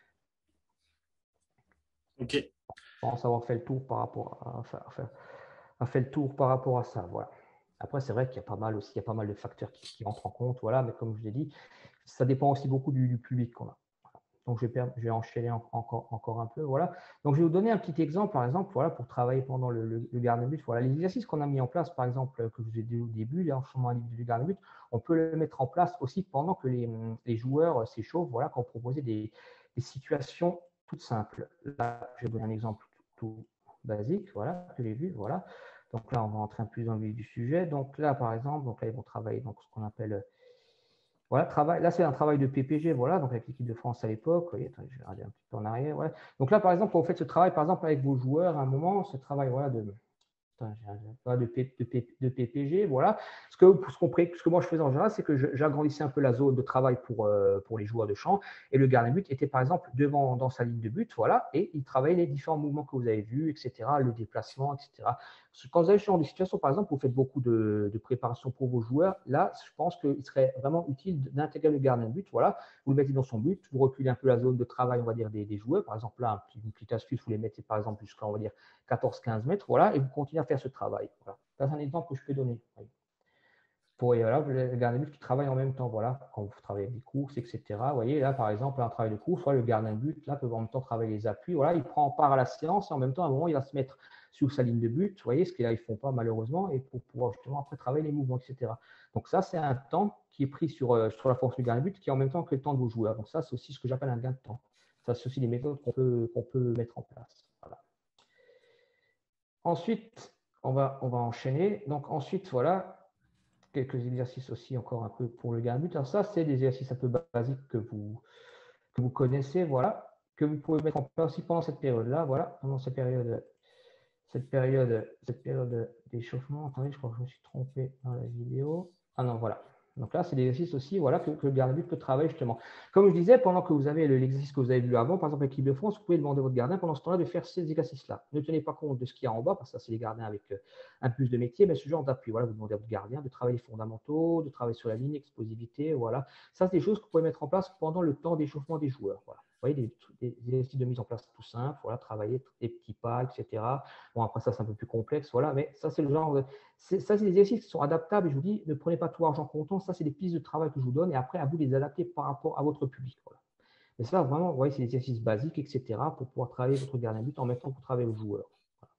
Ok. Je pense avoir fait le tour par rapport à, enfin, enfin, a fait le tour par rapport à ça. Voilà. Après, c'est vrai qu'il y a pas mal aussi, il y a pas mal de facteurs qui, qui entrent en compte, voilà, mais comme je l'ai dit, ça dépend aussi beaucoup du, du public qu'on a. Donc, je vais, je vais enchaîner en, encore, encore un peu. Voilà. Donc, je vais vous donner un petit exemple, par exemple, voilà, pour travailler pendant le, le, le gardien de but. Voilà, les exercices qu'on a mis en place, par exemple, que je vous ai dit au début, l'enchaînement du gardien de but, on peut le mettre en place aussi pendant que les, les joueurs s'échauffent, voilà, quand on proposait des, des situations toutes simples. Là, je vais vous donner un exemple tout, tout basique, voilà, que j'ai vu, voilà. Donc là, on va entrer un peu plus dans le vif du sujet. Donc là, par exemple, donc là, ils vont travailler donc, ce qu'on appelle voilà, travail, là, c'est un travail de P P G, voilà, donc avec l'équipe de France à l'époque. Je vais regarder un petit peu en arrière. Voilà. Donc là, par exemple, quand vous faites ce travail, par exemple, avec vos joueurs, à un moment, ce travail voilà, de, de, P, de, P, de P P G, voilà. Ce que, ce, ce que moi je faisais en général, c'est que j'agrandissais un peu la zone de travail pour, euh, pour les joueurs de champ. Et le gardien de but était par exemple devant dans sa ligne de but, voilà, et il travaillait les différents mouvements que vous avez vus, et cetera, le déplacement, et cetera. Quand vous avez ce genre de situation, par exemple, vous faites beaucoup de, de préparation pour vos joueurs, là, je pense qu'il serait vraiment utile d'intégrer le gardien de but, voilà. Vous le mettez dans son but, vous reculez un peu la zone de travail, on va dire, des, des joueurs. Par exemple, là, un petit, une petite astuce, vous les mettez par exemple jusqu'à, on va dire, quatorze quinze mètres, voilà, et vous continuez à faire ce travail. Voilà. C'est un exemple que je peux donner. Oui. pour voilà, le gardien de but qui travaille en même temps. Voilà, quand vous travaillez des courses, et cetera. Vous voyez, là, par exemple, un travail de course, voilà, le gardien de but là, peut en même temps travailler les appuis. Voilà, il prend part à la séance et en même temps, à un moment, il va se mettre sur sa ligne de but. Vous voyez, ce qu'ils ne font pas malheureusement, et pour pouvoir justement après travailler les mouvements, et cetera. Donc, ça, c'est un temps qui est pris sur, euh, sur la fonction du gardien de but qui est en même temps que le temps de vos joueurs. Donc, ça, c'est aussi ce que j'appelle un gain de temps. Ça, c'est aussi des méthodes qu'on peut, qu'on peut mettre en place. Voilà. Ensuite, on va, on va enchaîner. Donc, ensuite, voilà, quelques exercices aussi encore un peu pour le gardien de but. Alors, ça, c'est des exercices un peu basiques que vous, que vous connaissez, voilà, que vous pouvez mettre en place aussi pendant cette période-là, voilà, pendant cette période, cette période, cette période d'échauffement. Attendez, je crois que je me suis trompé dans la vidéo. Ah non, voilà. Donc là, c'est des exercices aussi voilà, que, que le gardien de but peut travailler justement. Comme je disais, pendant que vous avez l'exercice que vous avez vu avant, par exemple l'équipe de France, vous pouvez demander à votre gardien pendant ce temps-là de faire ces exercices-là. Ne tenez pas compte de ce qu'il y a en bas, parce que ça, c'est les gardiens avec euh, un plus de métier, mais ce genre d'appui. Voilà, vous demandez à votre gardien de travailler les fondamentaux, de travailler sur la ligne, explosivité, voilà. Ça, c'est des choses que vous pouvez mettre en place pendant le temps d'échauffement des joueurs. Voilà. Vous voyez, des, des, des exercices de mise en place tout simples, voilà, travailler des petits pas, et cetera. Bon, après ça, c'est un peu plus complexe, voilà, mais ça, c'est le genre de… Ça, c'est des exercices qui sont adaptables et je vous dis, ne prenez pas tout argent comptant, ça, c'est des pistes de travail que je vous donne et après, à vous de les adapter par rapport à votre public. Voilà. Mais ça, vraiment, vous voyez, c'est des exercices basiques, et cetera, pour pouvoir travailler votre gardien de but en même temps que vous travaillez au joueur. Voilà.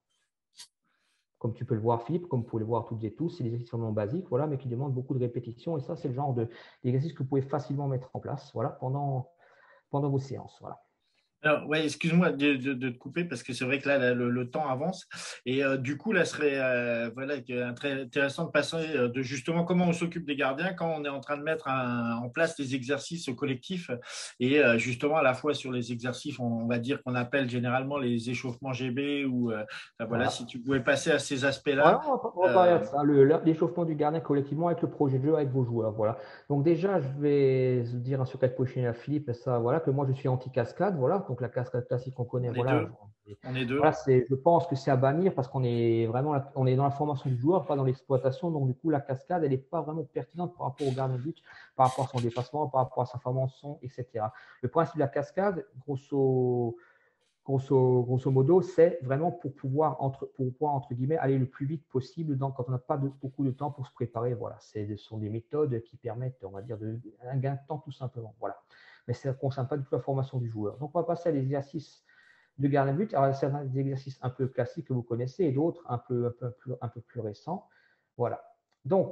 Comme tu peux le voir, Philippe, comme vous pouvez le voir toutes et tous, c'est des exercices vraiment basiques, voilà, mais qui demandent beaucoup de répétitions et ça, c'est le genre d'exercice que vous pouvez facilement mettre en place voilà, pendant, pendant vos séances. Voilà. Alors, ouais, excuse-moi de, de, de te couper parce que c'est vrai que là, là, le, le temps avance et euh, du coup, là, serait euh, voilà, que- très intéressant de passer euh, de justement comment on s'occupe des gardiens quand on est en train de mettre un- en place des exercices collectifs et euh, justement à la fois sur les exercices, on, on va dire qu'on appelle généralement les échauffements G B ou euh, enfin, voilà, Voilà. si tu pouvais passer à ces aspects-là. Voilà, on va, on va parler euh, de ça, le- l'échauffement du gardien collectivement avec le projet de jeu avec vos joueurs. Voilà. Donc déjà, je vais se dire sur quatre positions à Philippe, ça, voilà, que moi je suis anti-cascade, voilà. Donc la cascade classique qu'on connaît, on est voilà. deux, on est deux. Voilà, c'est, je pense que c'est à bannir parce qu'on est vraiment, on est dans la formation du joueur, pas dans l'exploitation. Donc du coup, la cascade, elle n'est pas vraiment pertinente par rapport au gardien de but, par rapport à son déplacement, par rapport à sa formation, et cetera. Le principe de la cascade, grosso Grosso, grosso modo, c'est vraiment pour pouvoir, entre, pour pouvoir, entre guillemets, aller le plus vite possible donc, quand on n'a pas de, beaucoup de temps pour se préparer. Voilà, ce sont des méthodes qui permettent, on va dire, de, un gain de temps tout simplement. Voilà. Mais ça ne concerne pas du tout la formation du joueur. Donc, on va passer à l'exercice de gardien de but. Alors, c'est des exercices un peu classiques que vous connaissez et d'autres un peu, un, peu, un, peu, un peu plus récents. Voilà. Donc,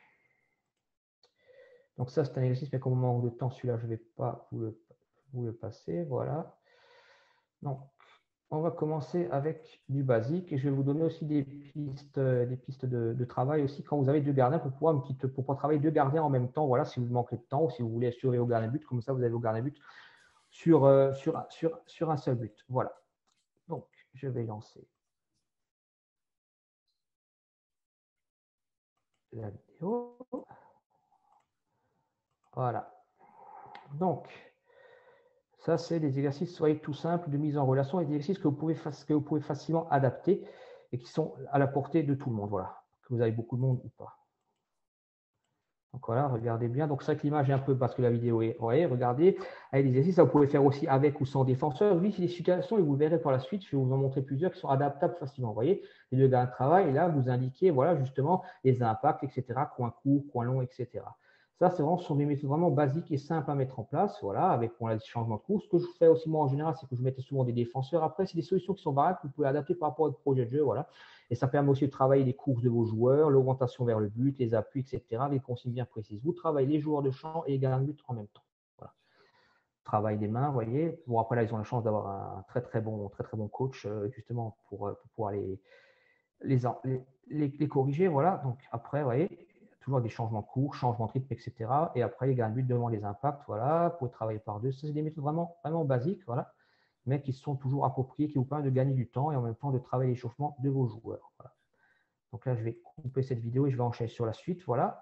donc ça, c'est un exercice, mais comme on manque de temps, celui-là, je ne vais pas vous le, vous le passer. Voilà. Donc, on va commencer avec du basique et je vais vous donner aussi des pistes, des pistes de, de travail aussi quand vous avez deux gardiens pour pouvoir, une petite, pour pouvoir travailler deux gardiens en même temps. Voilà, si vous manquez de temps ou si vous voulez assurer vos gardiens but, comme ça vous avez vos gardiens but sur, euh, sur, sur, sur un seul but. Voilà. Donc, je vais lancer la vidéo. Voilà. Donc, ça, c'est des exercices, soyez tout simples, de mise en relation et des exercices que vous pouvez, que vous pouvez facilement adapter et qui sont à la portée de tout le monde. Voilà. Que vous avez beaucoup de monde ou pas. Donc voilà, regardez bien. Donc c'est vrai que l'image est un peu parce que la vidéo est. Ouais, regardez. Avec des exercices, ça vous pouvez faire aussi avec ou sans défenseur. Oui, c'est des situations et vous verrez par la suite. Je vais vous en montrer plusieurs qui sont adaptables facilement. Vous voyez, les deux gars de travail, et là, vous indiquez, voilà, justement, les impacts, et cetera. Coin court, coin long, et cetera. Ça, c'est vraiment, ce sont des méthodes vraiment basiques et simples à mettre en place. Voilà, avec bon, les changements de cours. Ce que je fais aussi moi en général, c'est que je mette souvent des défenseurs. Après, c'est des solutions qui sont variables que vous pouvez adapter par rapport à votre projet de jeu. Voilà. Et ça permet aussi de travailler les courses de vos joueurs, l'orientation vers le but, les appuis, et cetera. Les consignes bien précises. Vous travaillez les joueurs de champ et les gardiens de but en même temps. Voilà. Travail des mains, vous voyez. Bon, après là, ils ont la chance d'avoir un très très bon, très très bon coach euh, justement pour, pour pouvoir les, les, les, les corriger. Voilà. Donc après, vous voyez, toujours des changements de cours, changements de rythme, et cetera. Et après, les gardiens de but devant les impacts, voilà, pour travailler par deux. C'est des méthodes vraiment, vraiment basiques, voilà, mais qui sont toujours appropriées, qui vous permettent de gagner du temps et en même temps de travailler l'échauffement de vos joueurs. Voilà. Donc là, je vais couper cette vidéo et je vais enchaîner sur la suite. Voilà.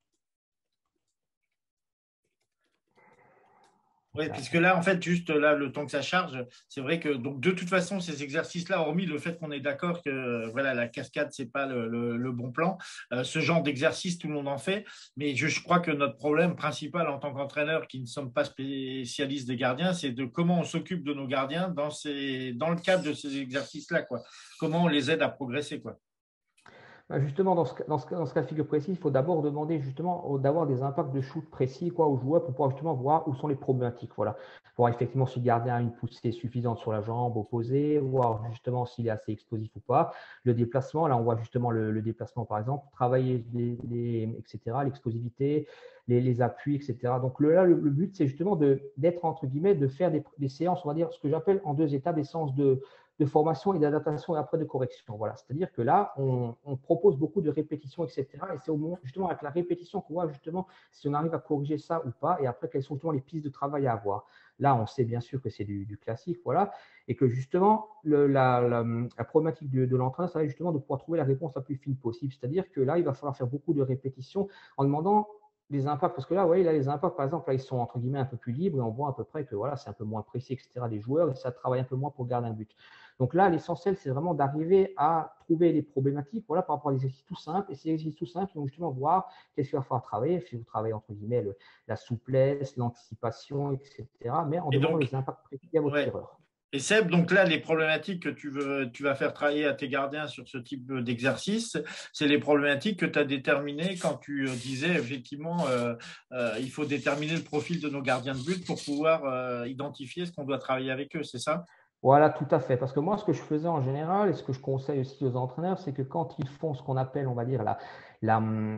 Oui, puisque là, en fait, juste là, le temps que ça charge, c'est vrai que donc de toute façon, ces exercices-là, hormis le fait qu'on est d'accord que voilà, la cascade, c'est pas le, le, le bon plan, euh, ce genre d'exercice, tout le monde en fait. Mais je, je crois que notre problème principal en tant qu'entraîneur, qui ne sommes pas spécialistes des gardiens, c'est de comment on s'occupe de nos gardiens dans ces, dans le cadre de ces exercices-là, quoi. Comment on les aide à progresser, quoi. Justement, dans ce, dans ce, dans ce cas de figure précis, il faut d'abord demander justement d'avoir des impacts de shoot précis quoi, aux joueurs pour pouvoir justement voir où sont les problématiques. Voilà. Voir effectivement si le gardien a une poussée suffisante sur la jambe opposée, voir justement s'il est assez explosif ou pas. Le déplacement, là on voit justement le, le déplacement par exemple, travailler les, les, et cetera, l'explosivité, les, les appuis, et cetera. Donc le, là, le, le but, c'est justement d'être entre guillemets, de faire des, des séances, on va dire, ce que j'appelle en deux étapes, des séances de de formation et d'adaptation et après de correction. Voilà. C'est-à-dire que là, on, on propose beaucoup de répétitions, et cetera. Et c'est au moment, justement avec la répétition qu'on voit justement si on arrive à corriger ça ou pas, et après quelles sont justement les pistes de travail à avoir. Là, on sait bien sûr que c'est du, du classique, voilà, et que justement, le, la, la, la problématique de, de l'entraîneur, ça va justement de pouvoir trouver la réponse la plus fine possible. C'est-à-dire que là, il va falloir faire beaucoup de répétitions en demandant les impacts, parce que là, vous voyez, là, les impacts, par exemple, là, ils sont entre guillemets un peu plus libres et on voit à peu près que voilà, c'est un peu moins précis, et cetera des joueurs et ça travaille un peu moins pour garder un but. Donc là, l'essentiel, c'est vraiment d'arriver à trouver les problématiques voilà, par rapport à des exercices tout simples. Et ces exercices tout simples, ils vont justement voir qu'est-ce qu'il va falloir travailler. Si vous travaillez, entre guillemets, le, la souplesse, l'anticipation, et cetera. Mais en Et demandant donc, les impacts précis à votre ouais. tireur. Et Seb, donc là, les problématiques que tu veux, tu vas faire travailler à tes gardiens sur ce type d'exercice, c'est les problématiques que tu as déterminées quand tu disais effectivement, euh, euh, il faut déterminer le profil de nos gardiens de but pour pouvoir euh, identifier ce qu'on doit travailler avec eux, c'est ça? Voilà, tout à fait. Parce que moi, ce que je faisais en général et ce que je conseille aussi aux entraîneurs, c'est que quand ils font ce qu'on appelle, on va dire, la, la,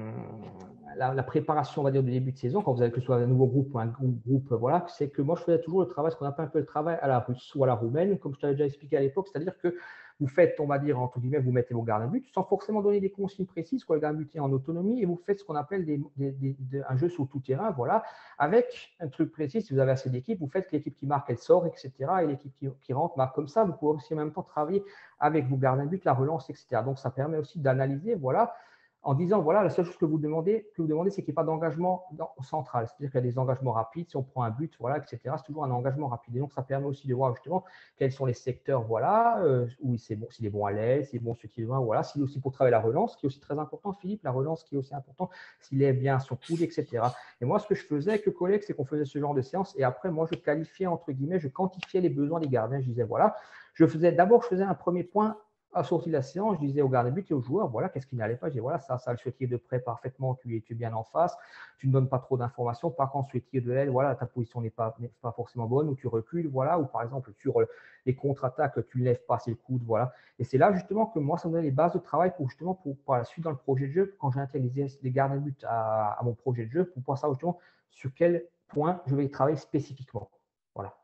la, la préparation, on va dire, du début de saison, quand vous avez que ce soit un nouveau groupe ou un groupe, groupe voilà, c'est que moi, je faisais toujours le travail, ce qu'on appelle un peu le travail à la russe ou à la roumaine, comme je t'avais déjà expliqué à l'époque, c'est-à-dire que vous faites, on va dire, entre guillemets, vous mettez vos gardiens de but sans forcément donner des consignes précises, quoi, le gardien de but est en autonomie et vous faites ce qu'on appelle des, des, des, des, un jeu sur tout terrain, voilà, avec un truc précis. Si vous avez assez d'équipes, vous faites que l'équipe qui marque, elle sort, et cetera. Et l'équipe qui, qui rentre marque comme ça. Vous pouvez aussi en même temps travailler avec vos gardiens de but, la relance, et cetera. Donc, ça permet aussi d'analyser, voilà, en disant, voilà, la seule chose que vous demandez, que vous demandez, c'est qu'il n'y ait pas d'engagement central. C'est-à-dire qu'il y a des engagements rapides. Si on prend un but, voilà, et cetera, c'est toujours un engagement rapide. Et donc, ça permet aussi de voir justement quels sont les secteurs, voilà, euh, où c'est bon, s'il est bon à l'aise, s'il est bon sur qui loin, voilà. S'il est aussi pour travailler la relance, qui est aussi très important, Philippe, la relance qui est aussi important, s'il est bien sur coude, et cetera. Et moi, ce que je faisais avec le collègue, c'est qu'on faisait ce genre de séance. Et après, moi, je qualifiais, entre guillemets, je quantifiais les besoins des gardiens. Je disais, voilà, je faisais d'abord, je faisais un premier point à la sortie de la séance, je disais aux gardiens de but et aux joueurs, voilà, qu'est-ce qui n'allait pas. Je disais, voilà, ça, ça le tir de près parfaitement, tu es, tu es bien en face, tu ne donnes pas trop d'informations. Par contre, sur les tirs de l'aile, voilà, ta position n'est pas, n'est pas forcément bonne, ou tu recules, voilà, ou par exemple, sur les contre-attaques, tu ne lèves pas assez le coude, voilà. Et c'est là, justement, que moi, ça me donnait les bases de travail pour, justement, pour, par la suite, dans le projet de jeu, quand j'intègre les, les gardiens de but à, à mon projet de jeu, pour pouvoir savoir, justement, sur quel point je vais travailler spécifiquement. Voilà.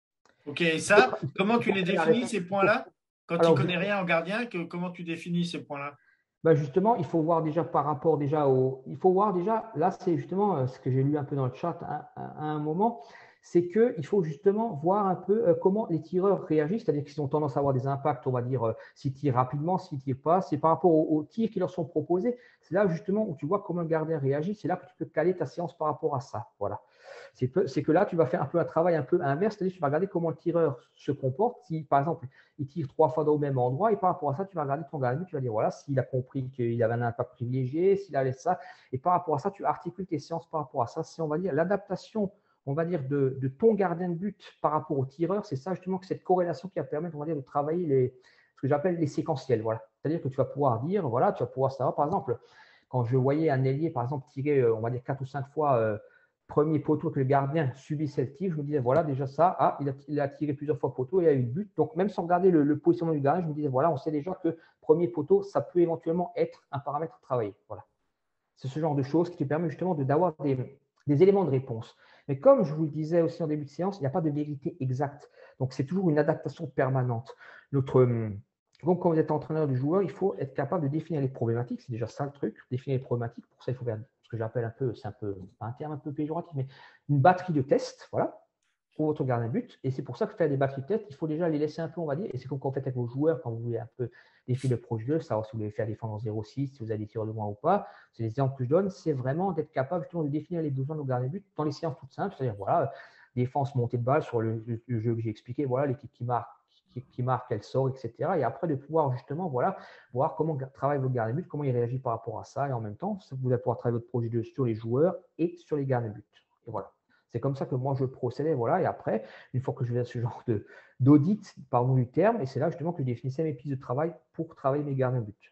Ok, et ça, Il comment faut tu les créer la définis, ces répétition. points-là? Quand tu ne Alors, connais justement, rien en gardien, que, comment tu définis ces points-là? bah justement, il faut voir déjà par rapport déjà au. Il faut voir déjà, là, c'est justement euh, ce que j'ai lu un peu dans le chat à, à, à un moment, c'est qu'il faut justement voir un peu euh, comment les tireurs réagissent, c'est-à-dire qu'ils ont tendance à avoir des impacts, on va dire, euh, s'ils tirent rapidement, s'ils ne tirent pas. C'est par rapport aux, aux tirs qui leur sont proposés. C'est là justement où tu vois comment le gardien réagit. C'est là que tu peux caler ta séance par rapport à ça. Voilà. C'est que là, tu vas faire un peu un travail un peu inverse, c'est-à-dire que tu vas regarder comment le tireur se comporte. Si, par exemple, il tire trois fois au même endroit, et par rapport à ça, tu vas regarder ton gardien, tu vas dire, voilà, s'il a compris qu'il avait un impact privilégié, s'il a laissé ça, et par rapport à ça, tu articules tes séances par rapport à ça. C'est, on va dire, l'adaptation, on va dire, de, de ton gardien de but par rapport au tireur, c'est ça justement que cette corrélation qui va permettre, on va dire, de travailler les, ce que j'appelle les séquentiels. Voilà. C'est-à-dire que tu vas pouvoir dire, voilà, tu vas pouvoir savoir, par exemple, quand je voyais un ailier, par exemple, tirer, on va dire, quatre ou cinq fois euh, premier poteau que le gardien subissait le tir, je me disais, voilà, déjà ça, ah, il a, il a tiré plusieurs fois poteau, il a eu le but. Donc, même sans regarder le, le positionnement du gardien, je me disais, voilà, on sait déjà que premier poteau, ça peut éventuellement être un paramètre à travailler. Voilà. C'est ce genre de choses qui te permet justement d'avoir des, des éléments de réponse. Mais comme je vous le disais aussi en début de séance, il n'y a pas de vérité exacte. Donc, c'est toujours une adaptation permanente. Notre, donc, quand vous êtes entraîneur du joueur, il faut être capable de définir les problématiques. C'est déjà ça le truc, définir les problématiques. Pour ça, il faut faire ce que j'appelle un peu, c'est un peu, pas un terme un peu péjoratif, mais une batterie de tests, voilà, pour votre gardien de but. Et c'est pour ça que faire des batteries de tests, il faut déjà les laisser un peu, on va dire, et c'est comme quand vous faites avec vos joueurs, quand vous voulez un peu définir le projet de jeu, savoir si vous voulez faire défendre en zéro six, si vous avez des tirs de loin ou pas. C'est les exemples que je donne, c'est vraiment d'être capable justement de définir les besoins de nos gardiens de but dans les séances toutes simples, c'est-à-dire, voilà, défense, montée de balle sur le, le, le jeu que j'ai expliqué, voilà, l'équipe qui marque, qui, qui marque, elle sort, et cetera. Et après, de pouvoir justement, voilà, voir comment travaille votre gardien de but, comment il réagit par rapport à ça, et en même temps, vous allez pouvoir travailler votre projet de jeu sur les joueurs et sur les gardiens de but. Et voilà. C'est comme ça que moi je procédais, voilà. Et après, une fois que je faisais ce genre de d'audit, pardon du terme, et c'est là justement que je définissais mes pistes de travail pour travailler mes gardiens de but.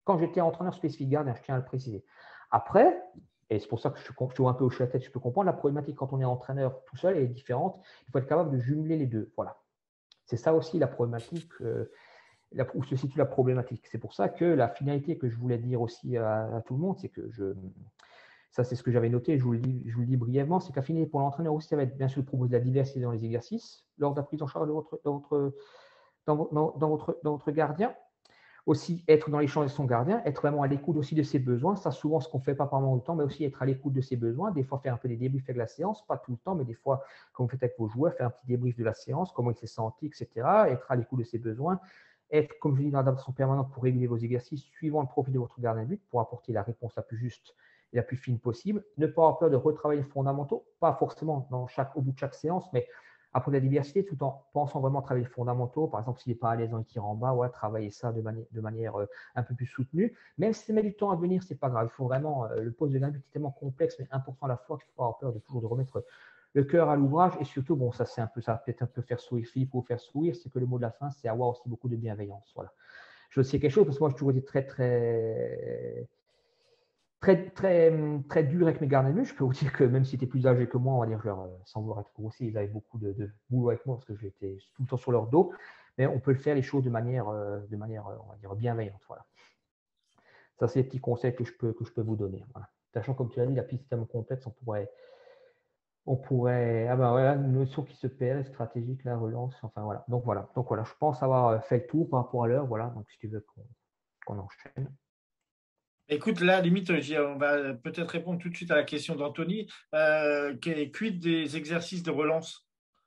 quand j'étais entraîneur spécifique gardien, je tiens à le préciser. Après, et c'est pour ça que je, je vois un peu hocher la tête, je peux comprendre, la problématique quand on est entraîneur tout seul, elle est différente. Il faut être capable de jumeler les deux. Voilà. C'est ça aussi la problématique, euh, là où se situe la problématique. C'est pour ça que la finalité que je voulais dire aussi à, à tout le monde, c'est que je, ça c'est ce que j'avais noté, je vous le dis, je vous le dis brièvement, c'est que la finalité pour l'entraîneur aussi, ça va être bien sûr de proposer de la diversité dans les exercices, lors de la prise en charge de votre, dans, votre, dans, dans, dans, votre, dans votre gardien. Aussi être dans l'échange de son gardien, être vraiment à l'écoute aussi de ses besoins. Ça, souvent, ce qu'on ne fait pas pendant longtemps, mais aussi être à l'écoute de ses besoins. Des fois, faire un peu des débriefs avec la séance, pas tout le temps, mais des fois, comme vous faites avec vos joueurs, faire un petit débrief de la séance, comment il s'est senti, et cetera. Être à l'écoute de ses besoins. Être, comme je dis, dans l'adaptation permanente pour réguler vos exercices, suivant le profil de votre gardien de but, pour apporter la réponse la plus juste et la plus fine possible. Ne pas avoir peur de retravailler les fondamentaux, pas forcément dans chaque, au bout de chaque séance, mais apprendre la diversité tout en pensant vraiment à travailler les fondamentaux. Par exemple, s'il n'est pas à l'aise dans le tir en bas, ouais, travailler ça de, mani de manière euh, un peu plus soutenue. Même si ça met du temps à venir, ce n'est pas grave. Il faut vraiment, euh, le poste de gardien est tellement complexe, mais important à la fois qu'il faut pas avoir peur de toujours de remettre le cœur à l'ouvrage. Et surtout, bon, ça c'est un peu, ça va peut-être un peu faire sourire Philippe ou faire sourire, c'est que le mot de la fin, c'est avoir aussi beaucoup de bienveillance. Voilà. Je sais quelque chose parce que moi, j'ai toujours été très, très Très, très, très dur avec mes gardiens de but. Je peux vous dire que même s'ils étaient plus âgés que moi, on va dire, genre, sans vouloir être grossier, ils avaient beaucoup de, de boulot avec moi parce que j'étais tout le temps sur leur dos. Mais on peut le faire les choses de manière, de manière on va dire, bienveillante. Voilà. Ça, c'est les petits conseils que je peux, que je peux vous donner. Voilà. Sachant, comme tu l'as dit, la piste est tellement complexe, on pourrait. On pourrait. Ah ben voilà, une notion qui se perd, stratégique, la relance. Enfin voilà. Donc voilà. Donc voilà, je pense avoir fait le tour par rapport à l'heure. Voilà. Donc si tu veux qu'on qu'on enchaîne. Écoute, là, limite, on va peut-être répondre tout de suite à la question d'Anthony. Euh, quid des exercices de relance?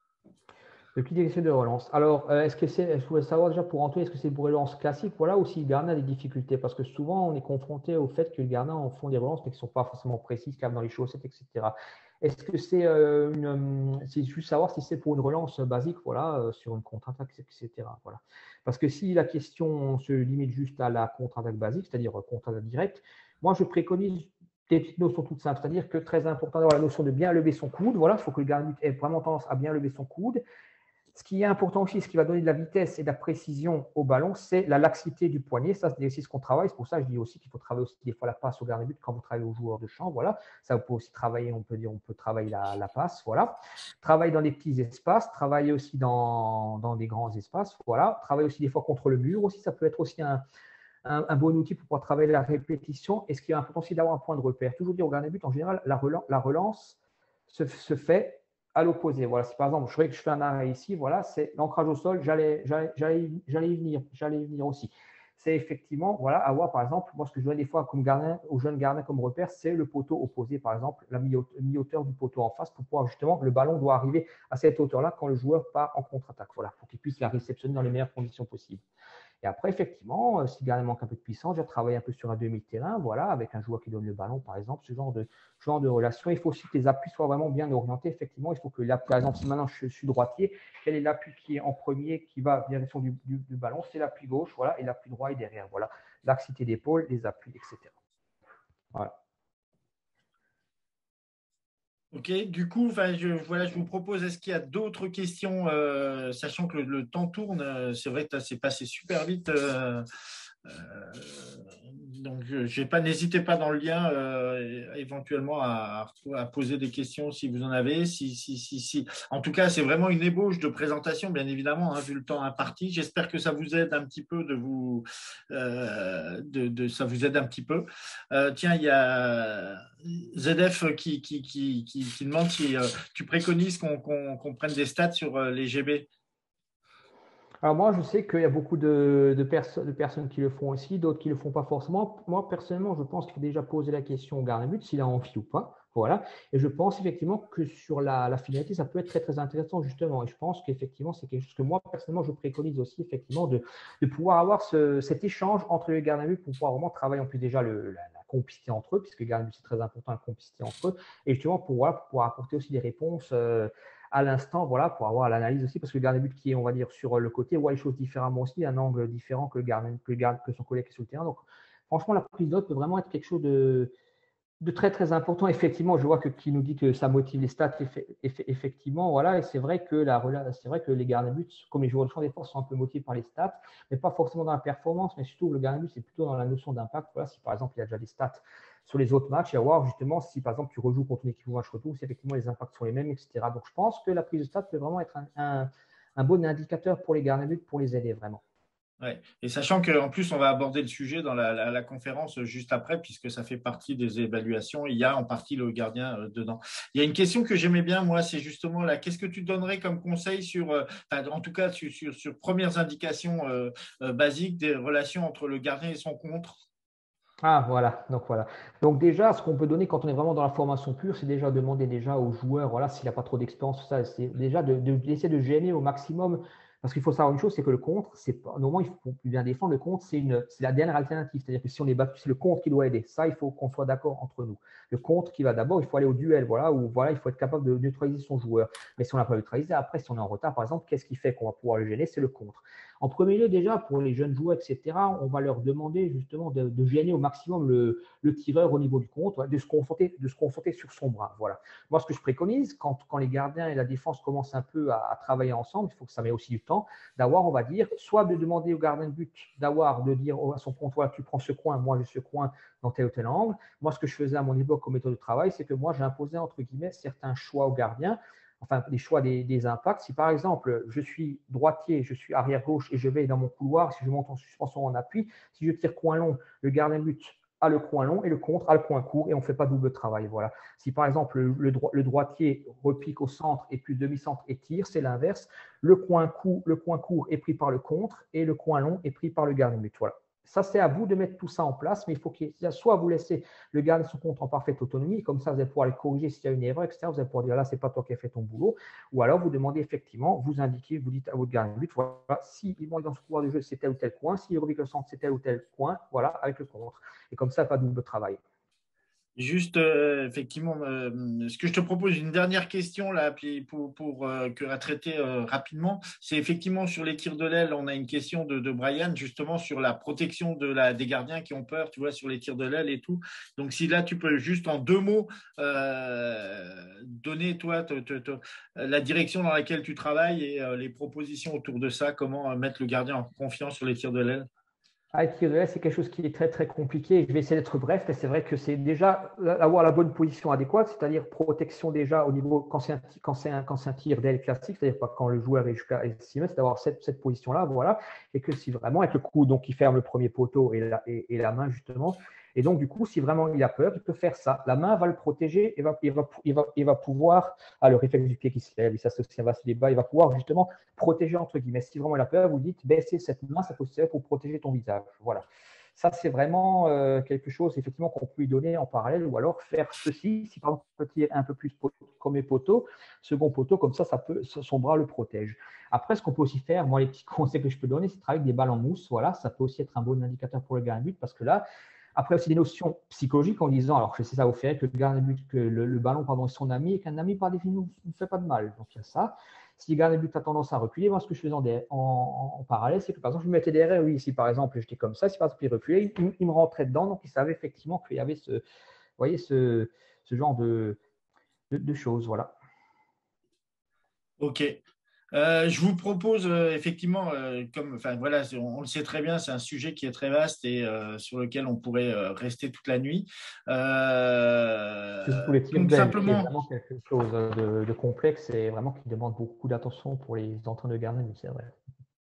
Le petit exercice de relance. Alors, euh, est-ce que c'est, je voulais savoir déjà pour Antoine, est-ce que c'est pour relance classique, voilà, ou si le gardien a des difficultés? Parce que souvent, on est confronté au fait que le gardien en font des relances, mais qui ne sont pas forcément précises, qui dans les chaussettes, et cetera. Est-ce que c'est euh, une. C'est juste savoir si c'est pour une relance basique, voilà, euh, sur une contre-attaque, et cetera. Voilà. Parce que si la question se limite juste à la contre-attaque basique, c'est-à-dire contre-attaque directe, moi, je préconise des petites notions toutes simples, c'est-à-dire que très important d'avoir la notion de bien lever son coude. Voilà, il faut que le gardien ait vraiment tendance à bien lever son coude. Ce qui est important aussi, ce qui va donner de la vitesse et de la précision au ballon, c'est la laxité du poignet. Ça, c'est l'exercice qu'on travaille. C'est pour ça que je dis aussi qu'il faut travailler aussi des fois la passe au gardien de but quand vous travaillez aux joueurs de champ. Voilà. Ça, vous pouvez aussi travailler, on peut dire, on peut travailler la, la passe. Voilà. Travailler dans des petits espaces, travailler aussi dans, dans des grands espaces. Voilà. Travailler aussi des fois contre le mur aussi. Ça peut être aussi un, un, un bon outil pour pouvoir travailler la répétition. Et ce qui est important aussi d'avoir un point de repère. Toujours dire au gardien de but, en général, la relance, la relance se, se fait à l'opposé. Voilà, si par exemple, je vois que je fais un arrêt ici, voilà, c'est l'ancrage au sol, j'allais, j'allais, j'allais y venir, j'allais y venir aussi. C'est effectivement, voilà, avoir par exemple, moi ce que je donne des fois comme gardien, aux jeunes gardiens comme repère, c'est le poteau opposé, par exemple, la mi-hauteur du poteau en face pour pouvoir justement, le ballon doit arriver à cette hauteur-là quand le joueur part en contre-attaque. Voilà, pour qu'il puisse la réceptionner dans les meilleures conditions possibles. Et après, effectivement, si le gardien manque un peu de puissance, je travaille un peu sur un demi-terrain, voilà, avec un joueur qui donne le ballon, par exemple, ce genre de, genre de relation. Il faut aussi que les appuis soient vraiment bien orientés. Effectivement, il faut que l'appui, par exemple, si maintenant je suis droitier, quel est l'appui qui est en premier, qui va en direction du, du, du ballon? C'est l'appui gauche, voilà, et l'appui droit est derrière. Voilà, l'axité d'épaule, les appuis, et cetera. Voilà. Ok, du coup, je, voilà, je vous propose, est-ce qu'il y a d'autres questions, euh, sachant que le, le, temps tourne, c'est vrai que c'est passé super vite. Euh, euh, donc, je, pas, n'hésitez pas dans le lien euh, éventuellement à, à poser des questions si vous en avez. Si, si, si, si. En tout cas, c'est vraiment une ébauche de présentation, bien évidemment, hein, vu le temps imparti. J'espère que ça vous aide un petit peu de vous, euh, de, de, ça vous aide un petit peu. Euh, tiens, il y a Z F qui, qui, qui, qui, qui demande si euh, tu préconises qu'on qu'on, qu'on prenne des stats sur euh, les G B. Alors moi, je sais qu'il y a beaucoup de, de, perso de personnes qui le font aussi, d'autres qui ne le font pas forcément. Moi, personnellement, je pense qu'il faut déjà poser la question au gardien de but s'il a envie ou pas. Voilà. Et je pense effectivement que sur la, la finalité, ça peut être très, très intéressant justement. Et je pense qu'effectivement, c'est quelque chose que moi, personnellement, je préconise aussi effectivement de, de pouvoir avoir ce, cet échange entre les gardiens de but pour pouvoir vraiment travailler en plus déjà le, la, la complicité entre eux, puisque le gardien de but, c'est très important, la complicité entre eux. Et justement, pour, voilà, pour pouvoir apporter aussi des réponses euh, à l'instant, voilà, pour avoir l'analyse aussi, parce que le gardien de but qui est, on va dire, sur le côté, voit les choses différemment aussi, un angle différent que le gardien, que, le gardien, que son collègue qui est sur le terrain. Donc, franchement, la prise de note peut vraiment être quelque chose de, de très très important. Effectivement, je vois que qui nous dit que ça motive les stats. Effectivement, voilà, et c'est vrai que la c'est vrai que les gardiens de but, comme les joueurs de champ des forces, sont un peu motivés par les stats, mais pas forcément dans la performance, mais surtout le gardien de but, c'est plutôt dans la notion d'impact. Voilà, si par exemple il y a déjà des stats sur les autres matchs, et à voir justement si par exemple tu rejoues contre une équipe ou match retour, si effectivement les impacts sont les mêmes, et cetera. Donc je pense que la prise de stats peut vraiment être un, un, un bon indicateur pour les gardiens de but pour les aider vraiment. Ouais. Et sachant qu'en plus, on va aborder le sujet dans la, la, la conférence juste après, puisque ça fait partie des évaluations. Il y a en partie le gardien euh, dedans. Il y a une question que j'aimais bien, moi, c'est justement là, qu'est-ce que tu donnerais comme conseil sur, euh, en tout cas, sur, sur, sur premières indications euh, euh, basiques des relations entre le gardien et son contre? Ah, voilà. Donc, voilà. Donc, déjà, ce qu'on peut donner quand on est vraiment dans la formation pure, c'est déjà demander déjà au joueur, voilà, s'il n'a pas trop d'expérience, ça, c'est déjà de, de, d'essayer de gêner au maximum. Parce qu'il faut savoir une chose, c'est que le contre, c'est pas, normalement, il faut bien défendre. Le contre, c'est une, c'est la dernière alternative. C'est-à-dire que si on est battu, c'est le contre qui doit aider. Ça, il faut qu'on soit d'accord entre nous. Le contre qui va d'abord, il faut aller au duel, voilà, où voilà, il faut être capable de neutraliser son joueur. Mais si on n'a pas neutralisé, après, si on est en retard, par exemple, qu'est-ce qui fait qu'on va pouvoir le gêner? C'est le contre. En premier lieu, déjà, pour les jeunes joueurs, et cetera, on va leur demander justement de, de gêner au maximum le, le tireur au niveau du contre, de se confronter, de se confronter sur son bras. Voilà. Moi, ce que je préconise, quand, quand les gardiens et la défense commencent un peu à, à travailler ensemble, il faut que ça met aussi du temps, d'avoir, on va dire, soit de demander au gardien de but d'avoir, de dire à son compte, voilà, tu prends ce coin, moi j'ai ce coin dans tel ou tel angle. Moi, ce que je faisais à mon époque comme méthode de travail, c'est que moi, j'imposais, entre guillemets, certains choix aux gardiens, enfin des choix des, des, impacts. Si par exemple, je suis droitier, je suis arrière-gauche et je vais dans mon couloir, si je monte en suspension en appui, si je tire coin long, le gardien de but a le coin long et le contre a le coin court et on ne fait pas double travail. Voilà. Si par exemple le, le, dro le droitier repique au centre et puis demi-centre et tire, c'est l'inverse. Le coin, court, le coin court est pris par le contre et le coin long est pris par le gardien de but. Voilà. Ça, c'est à vous de mettre tout ça en place, mais il faut qu'il y ait soit vous laissez le gardien son compte en parfaite autonomie, comme ça vous allez pouvoir le corriger s'il y a une erreur, et cetera. Vous allez pouvoir dire là, c'est pas toi qui as fait ton boulot, ou alors vous demandez effectivement, vous indiquez, vous dites à votre gardien de but, voilà, s'il si monte dans ce couloir de jeu, c'est tel ou tel coin, s'il revique le centre, c'est tel ou tel coin, voilà, avec le contre. Et comme ça, pas de double travail. Juste, euh, effectivement, euh, ce que je te propose, une dernière question là, puis pour, pour euh, que, à traiter euh, rapidement, c'est effectivement sur les tirs de l'aile. On a une question de, de Brian justement sur la protection de la, des gardiens qui ont peur, tu vois, sur les tirs de l'aile et tout. Donc, si là, tu peux juste en deux mots euh, donner, toi, te, te, te, la direction dans laquelle tu travailles et euh, les propositions autour de ça, comment euh, mettre le gardien en confiance sur les tirs de l'aile. Ah, le tir de l'aile, c'est quelque chose qui est très très compliqué. Je vais essayer d'être bref, mais c'est vrai que c'est déjà avoir la bonne position adéquate, c'est-à-dire protection déjà au niveau quand c'est un, quand c'est un, quand c'est un tir d'aile classique, c'est-à-dire pas quand le joueur est jusqu'à six mètres, c'est d'avoir cette, cette position-là, voilà, et que si vraiment avec le coup donc il ferme le premier poteau et la, et, et la main justement, et donc du coup si vraiment il a peur, il peut faire ça. La main va le protéger et va, il va, il va, il va pouvoir, ah, le réflexe du pied qui se lève, et ça c'est aussi un vaste débat, il va pouvoir justement protéger entre guillemets. Si vraiment il a peur, vous dites baissez cette main, ça peut servir pour protéger ton visage. Voilà. Ça, c'est vraiment euh, quelque chose effectivement qu'on peut lui donner en parallèle ou alors faire ceci. Si par exemple, on peut tirer un peu plus premier poteau, second poteau, comme ça, ça peut, son bras le protège. Après, ce qu'on peut aussi faire, moi, les petits conseils que je peux donner, c'est de travailler avec des balles en mousse. Voilà, ça peut aussi être un bon indicateur pour le gardien de but parce que là, après aussi des notions psychologiques en disant, alors je sais ça vous fait que le gardien de but, que le, le ballon pardon, est son ami et qu'un ami par définition ne fait pas de mal. Donc il y a ça. Si le gardien de but a tendance à reculer, moi ce que je faisais en, en, en parallèle, c'est que par exemple je me mettais derrière, oui, si par exemple j'étais comme ça, si par exemple il reculait, il, il me rentrait dedans, donc il savait effectivement qu'il y avait ce, vous voyez, ce, ce genre de, de, de choses, voilà. Ok. Euh, je vous propose euh, effectivement, euh, comme, enfin voilà, on, on le sait très bien, c'est un sujet qui est très vaste et euh, sur lequel on pourrait euh, rester toute la nuit. Euh, C'est surtout les tirs donc d'aile qui est simplement, vraiment quelque chose de, de complexe et vraiment qui demande beaucoup d'attention pour les entraîneurs de gardien, c'est vrai.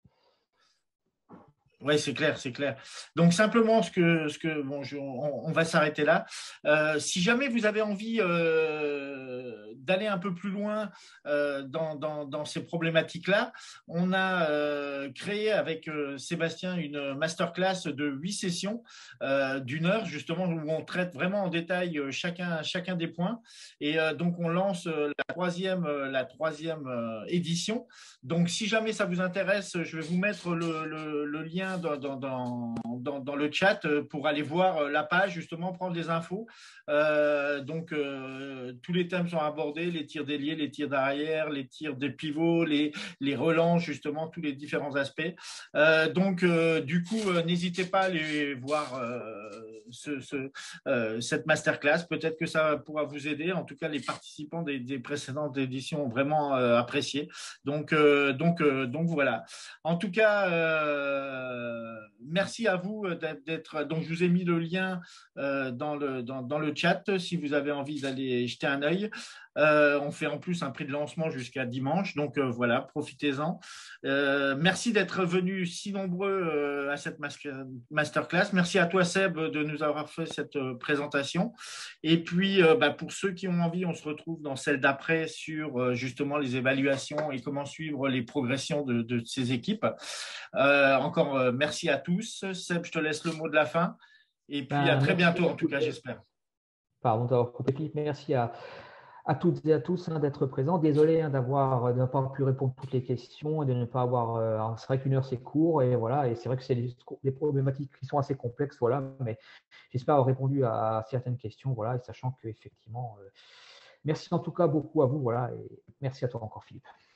oui, c'est clair, c'est clair. Donc simplement, ce que, ce que, bon, je, on, on va s'arrêter là. Euh, si jamais vous avez envie euh, d'aller un peu plus loin euh, dans, dans, dans ces problématiques-là, on a euh, créé avec euh, Sébastien une masterclass de huit sessions euh, d'une heure justement où on traite vraiment en détail euh, chacun, chacun des points. Et euh, donc on lance euh, la troisième, euh, la troisième euh, édition. Donc si jamais ça vous intéresse, je vais vous mettre le, le, le lien dans, dans, dans, dans le chat pour aller voir la page, justement, prendre des infos. Euh, donc, euh, tous les thèmes sont abordés. abordé, les tirs d'ailier, les tirs d'arrière, les tirs des pivots, les, les relances, justement, tous les différents aspects. Euh, donc, euh, du coup, euh, n'hésitez pas à aller voir euh, ce, ce, euh, cette masterclass. Peut-être que ça pourra vous aider. En tout cas, les participants des, des précédentes éditions ont vraiment euh, apprécié. Donc, euh, donc, euh, donc voilà. En tout cas, euh, merci à vous d'être. Donc, je vous ai mis le lien euh, dans, le, dans, dans le chat si vous avez envie d'aller jeter un œil. Euh, on fait en plus un prix de lancement jusqu'à dimanche. Donc, euh, voilà, profitez-en. Euh, merci d'être venus si nombreux euh, à cette masterclass. Merci à toi, Seb, de nous avoir fait cette euh, présentation. Et puis, euh, bah, pour ceux qui ont envie, on se retrouve dans celle d'après sur euh, justement les évaluations et comment suivre les progressions de, de ces équipes. Euh, encore euh, merci à tous. Seb, je te laisse le mot de la fin. Et puis, Ben, à très merci bientôt, en à tout toutes cas, et- j'espère. Pardon d'avoir coupé Philippe. Merci à, à toutes et à tous hein, d'être présents. Désolé hein, d'avoir de ne pas pu répondre à toutes les questions et de ne pas avoir. euh, alors, c'est vrai qu'une heure c'est court et voilà. Et c'est vrai que c'est des, des problématiques qui sont assez complexes, voilà. Mais j'espère avoir répondu à certaines questions, voilà. Et sachant que effectivement, euh, merci en tout cas beaucoup à vous, voilà. Et merci à toi encore, Philippe.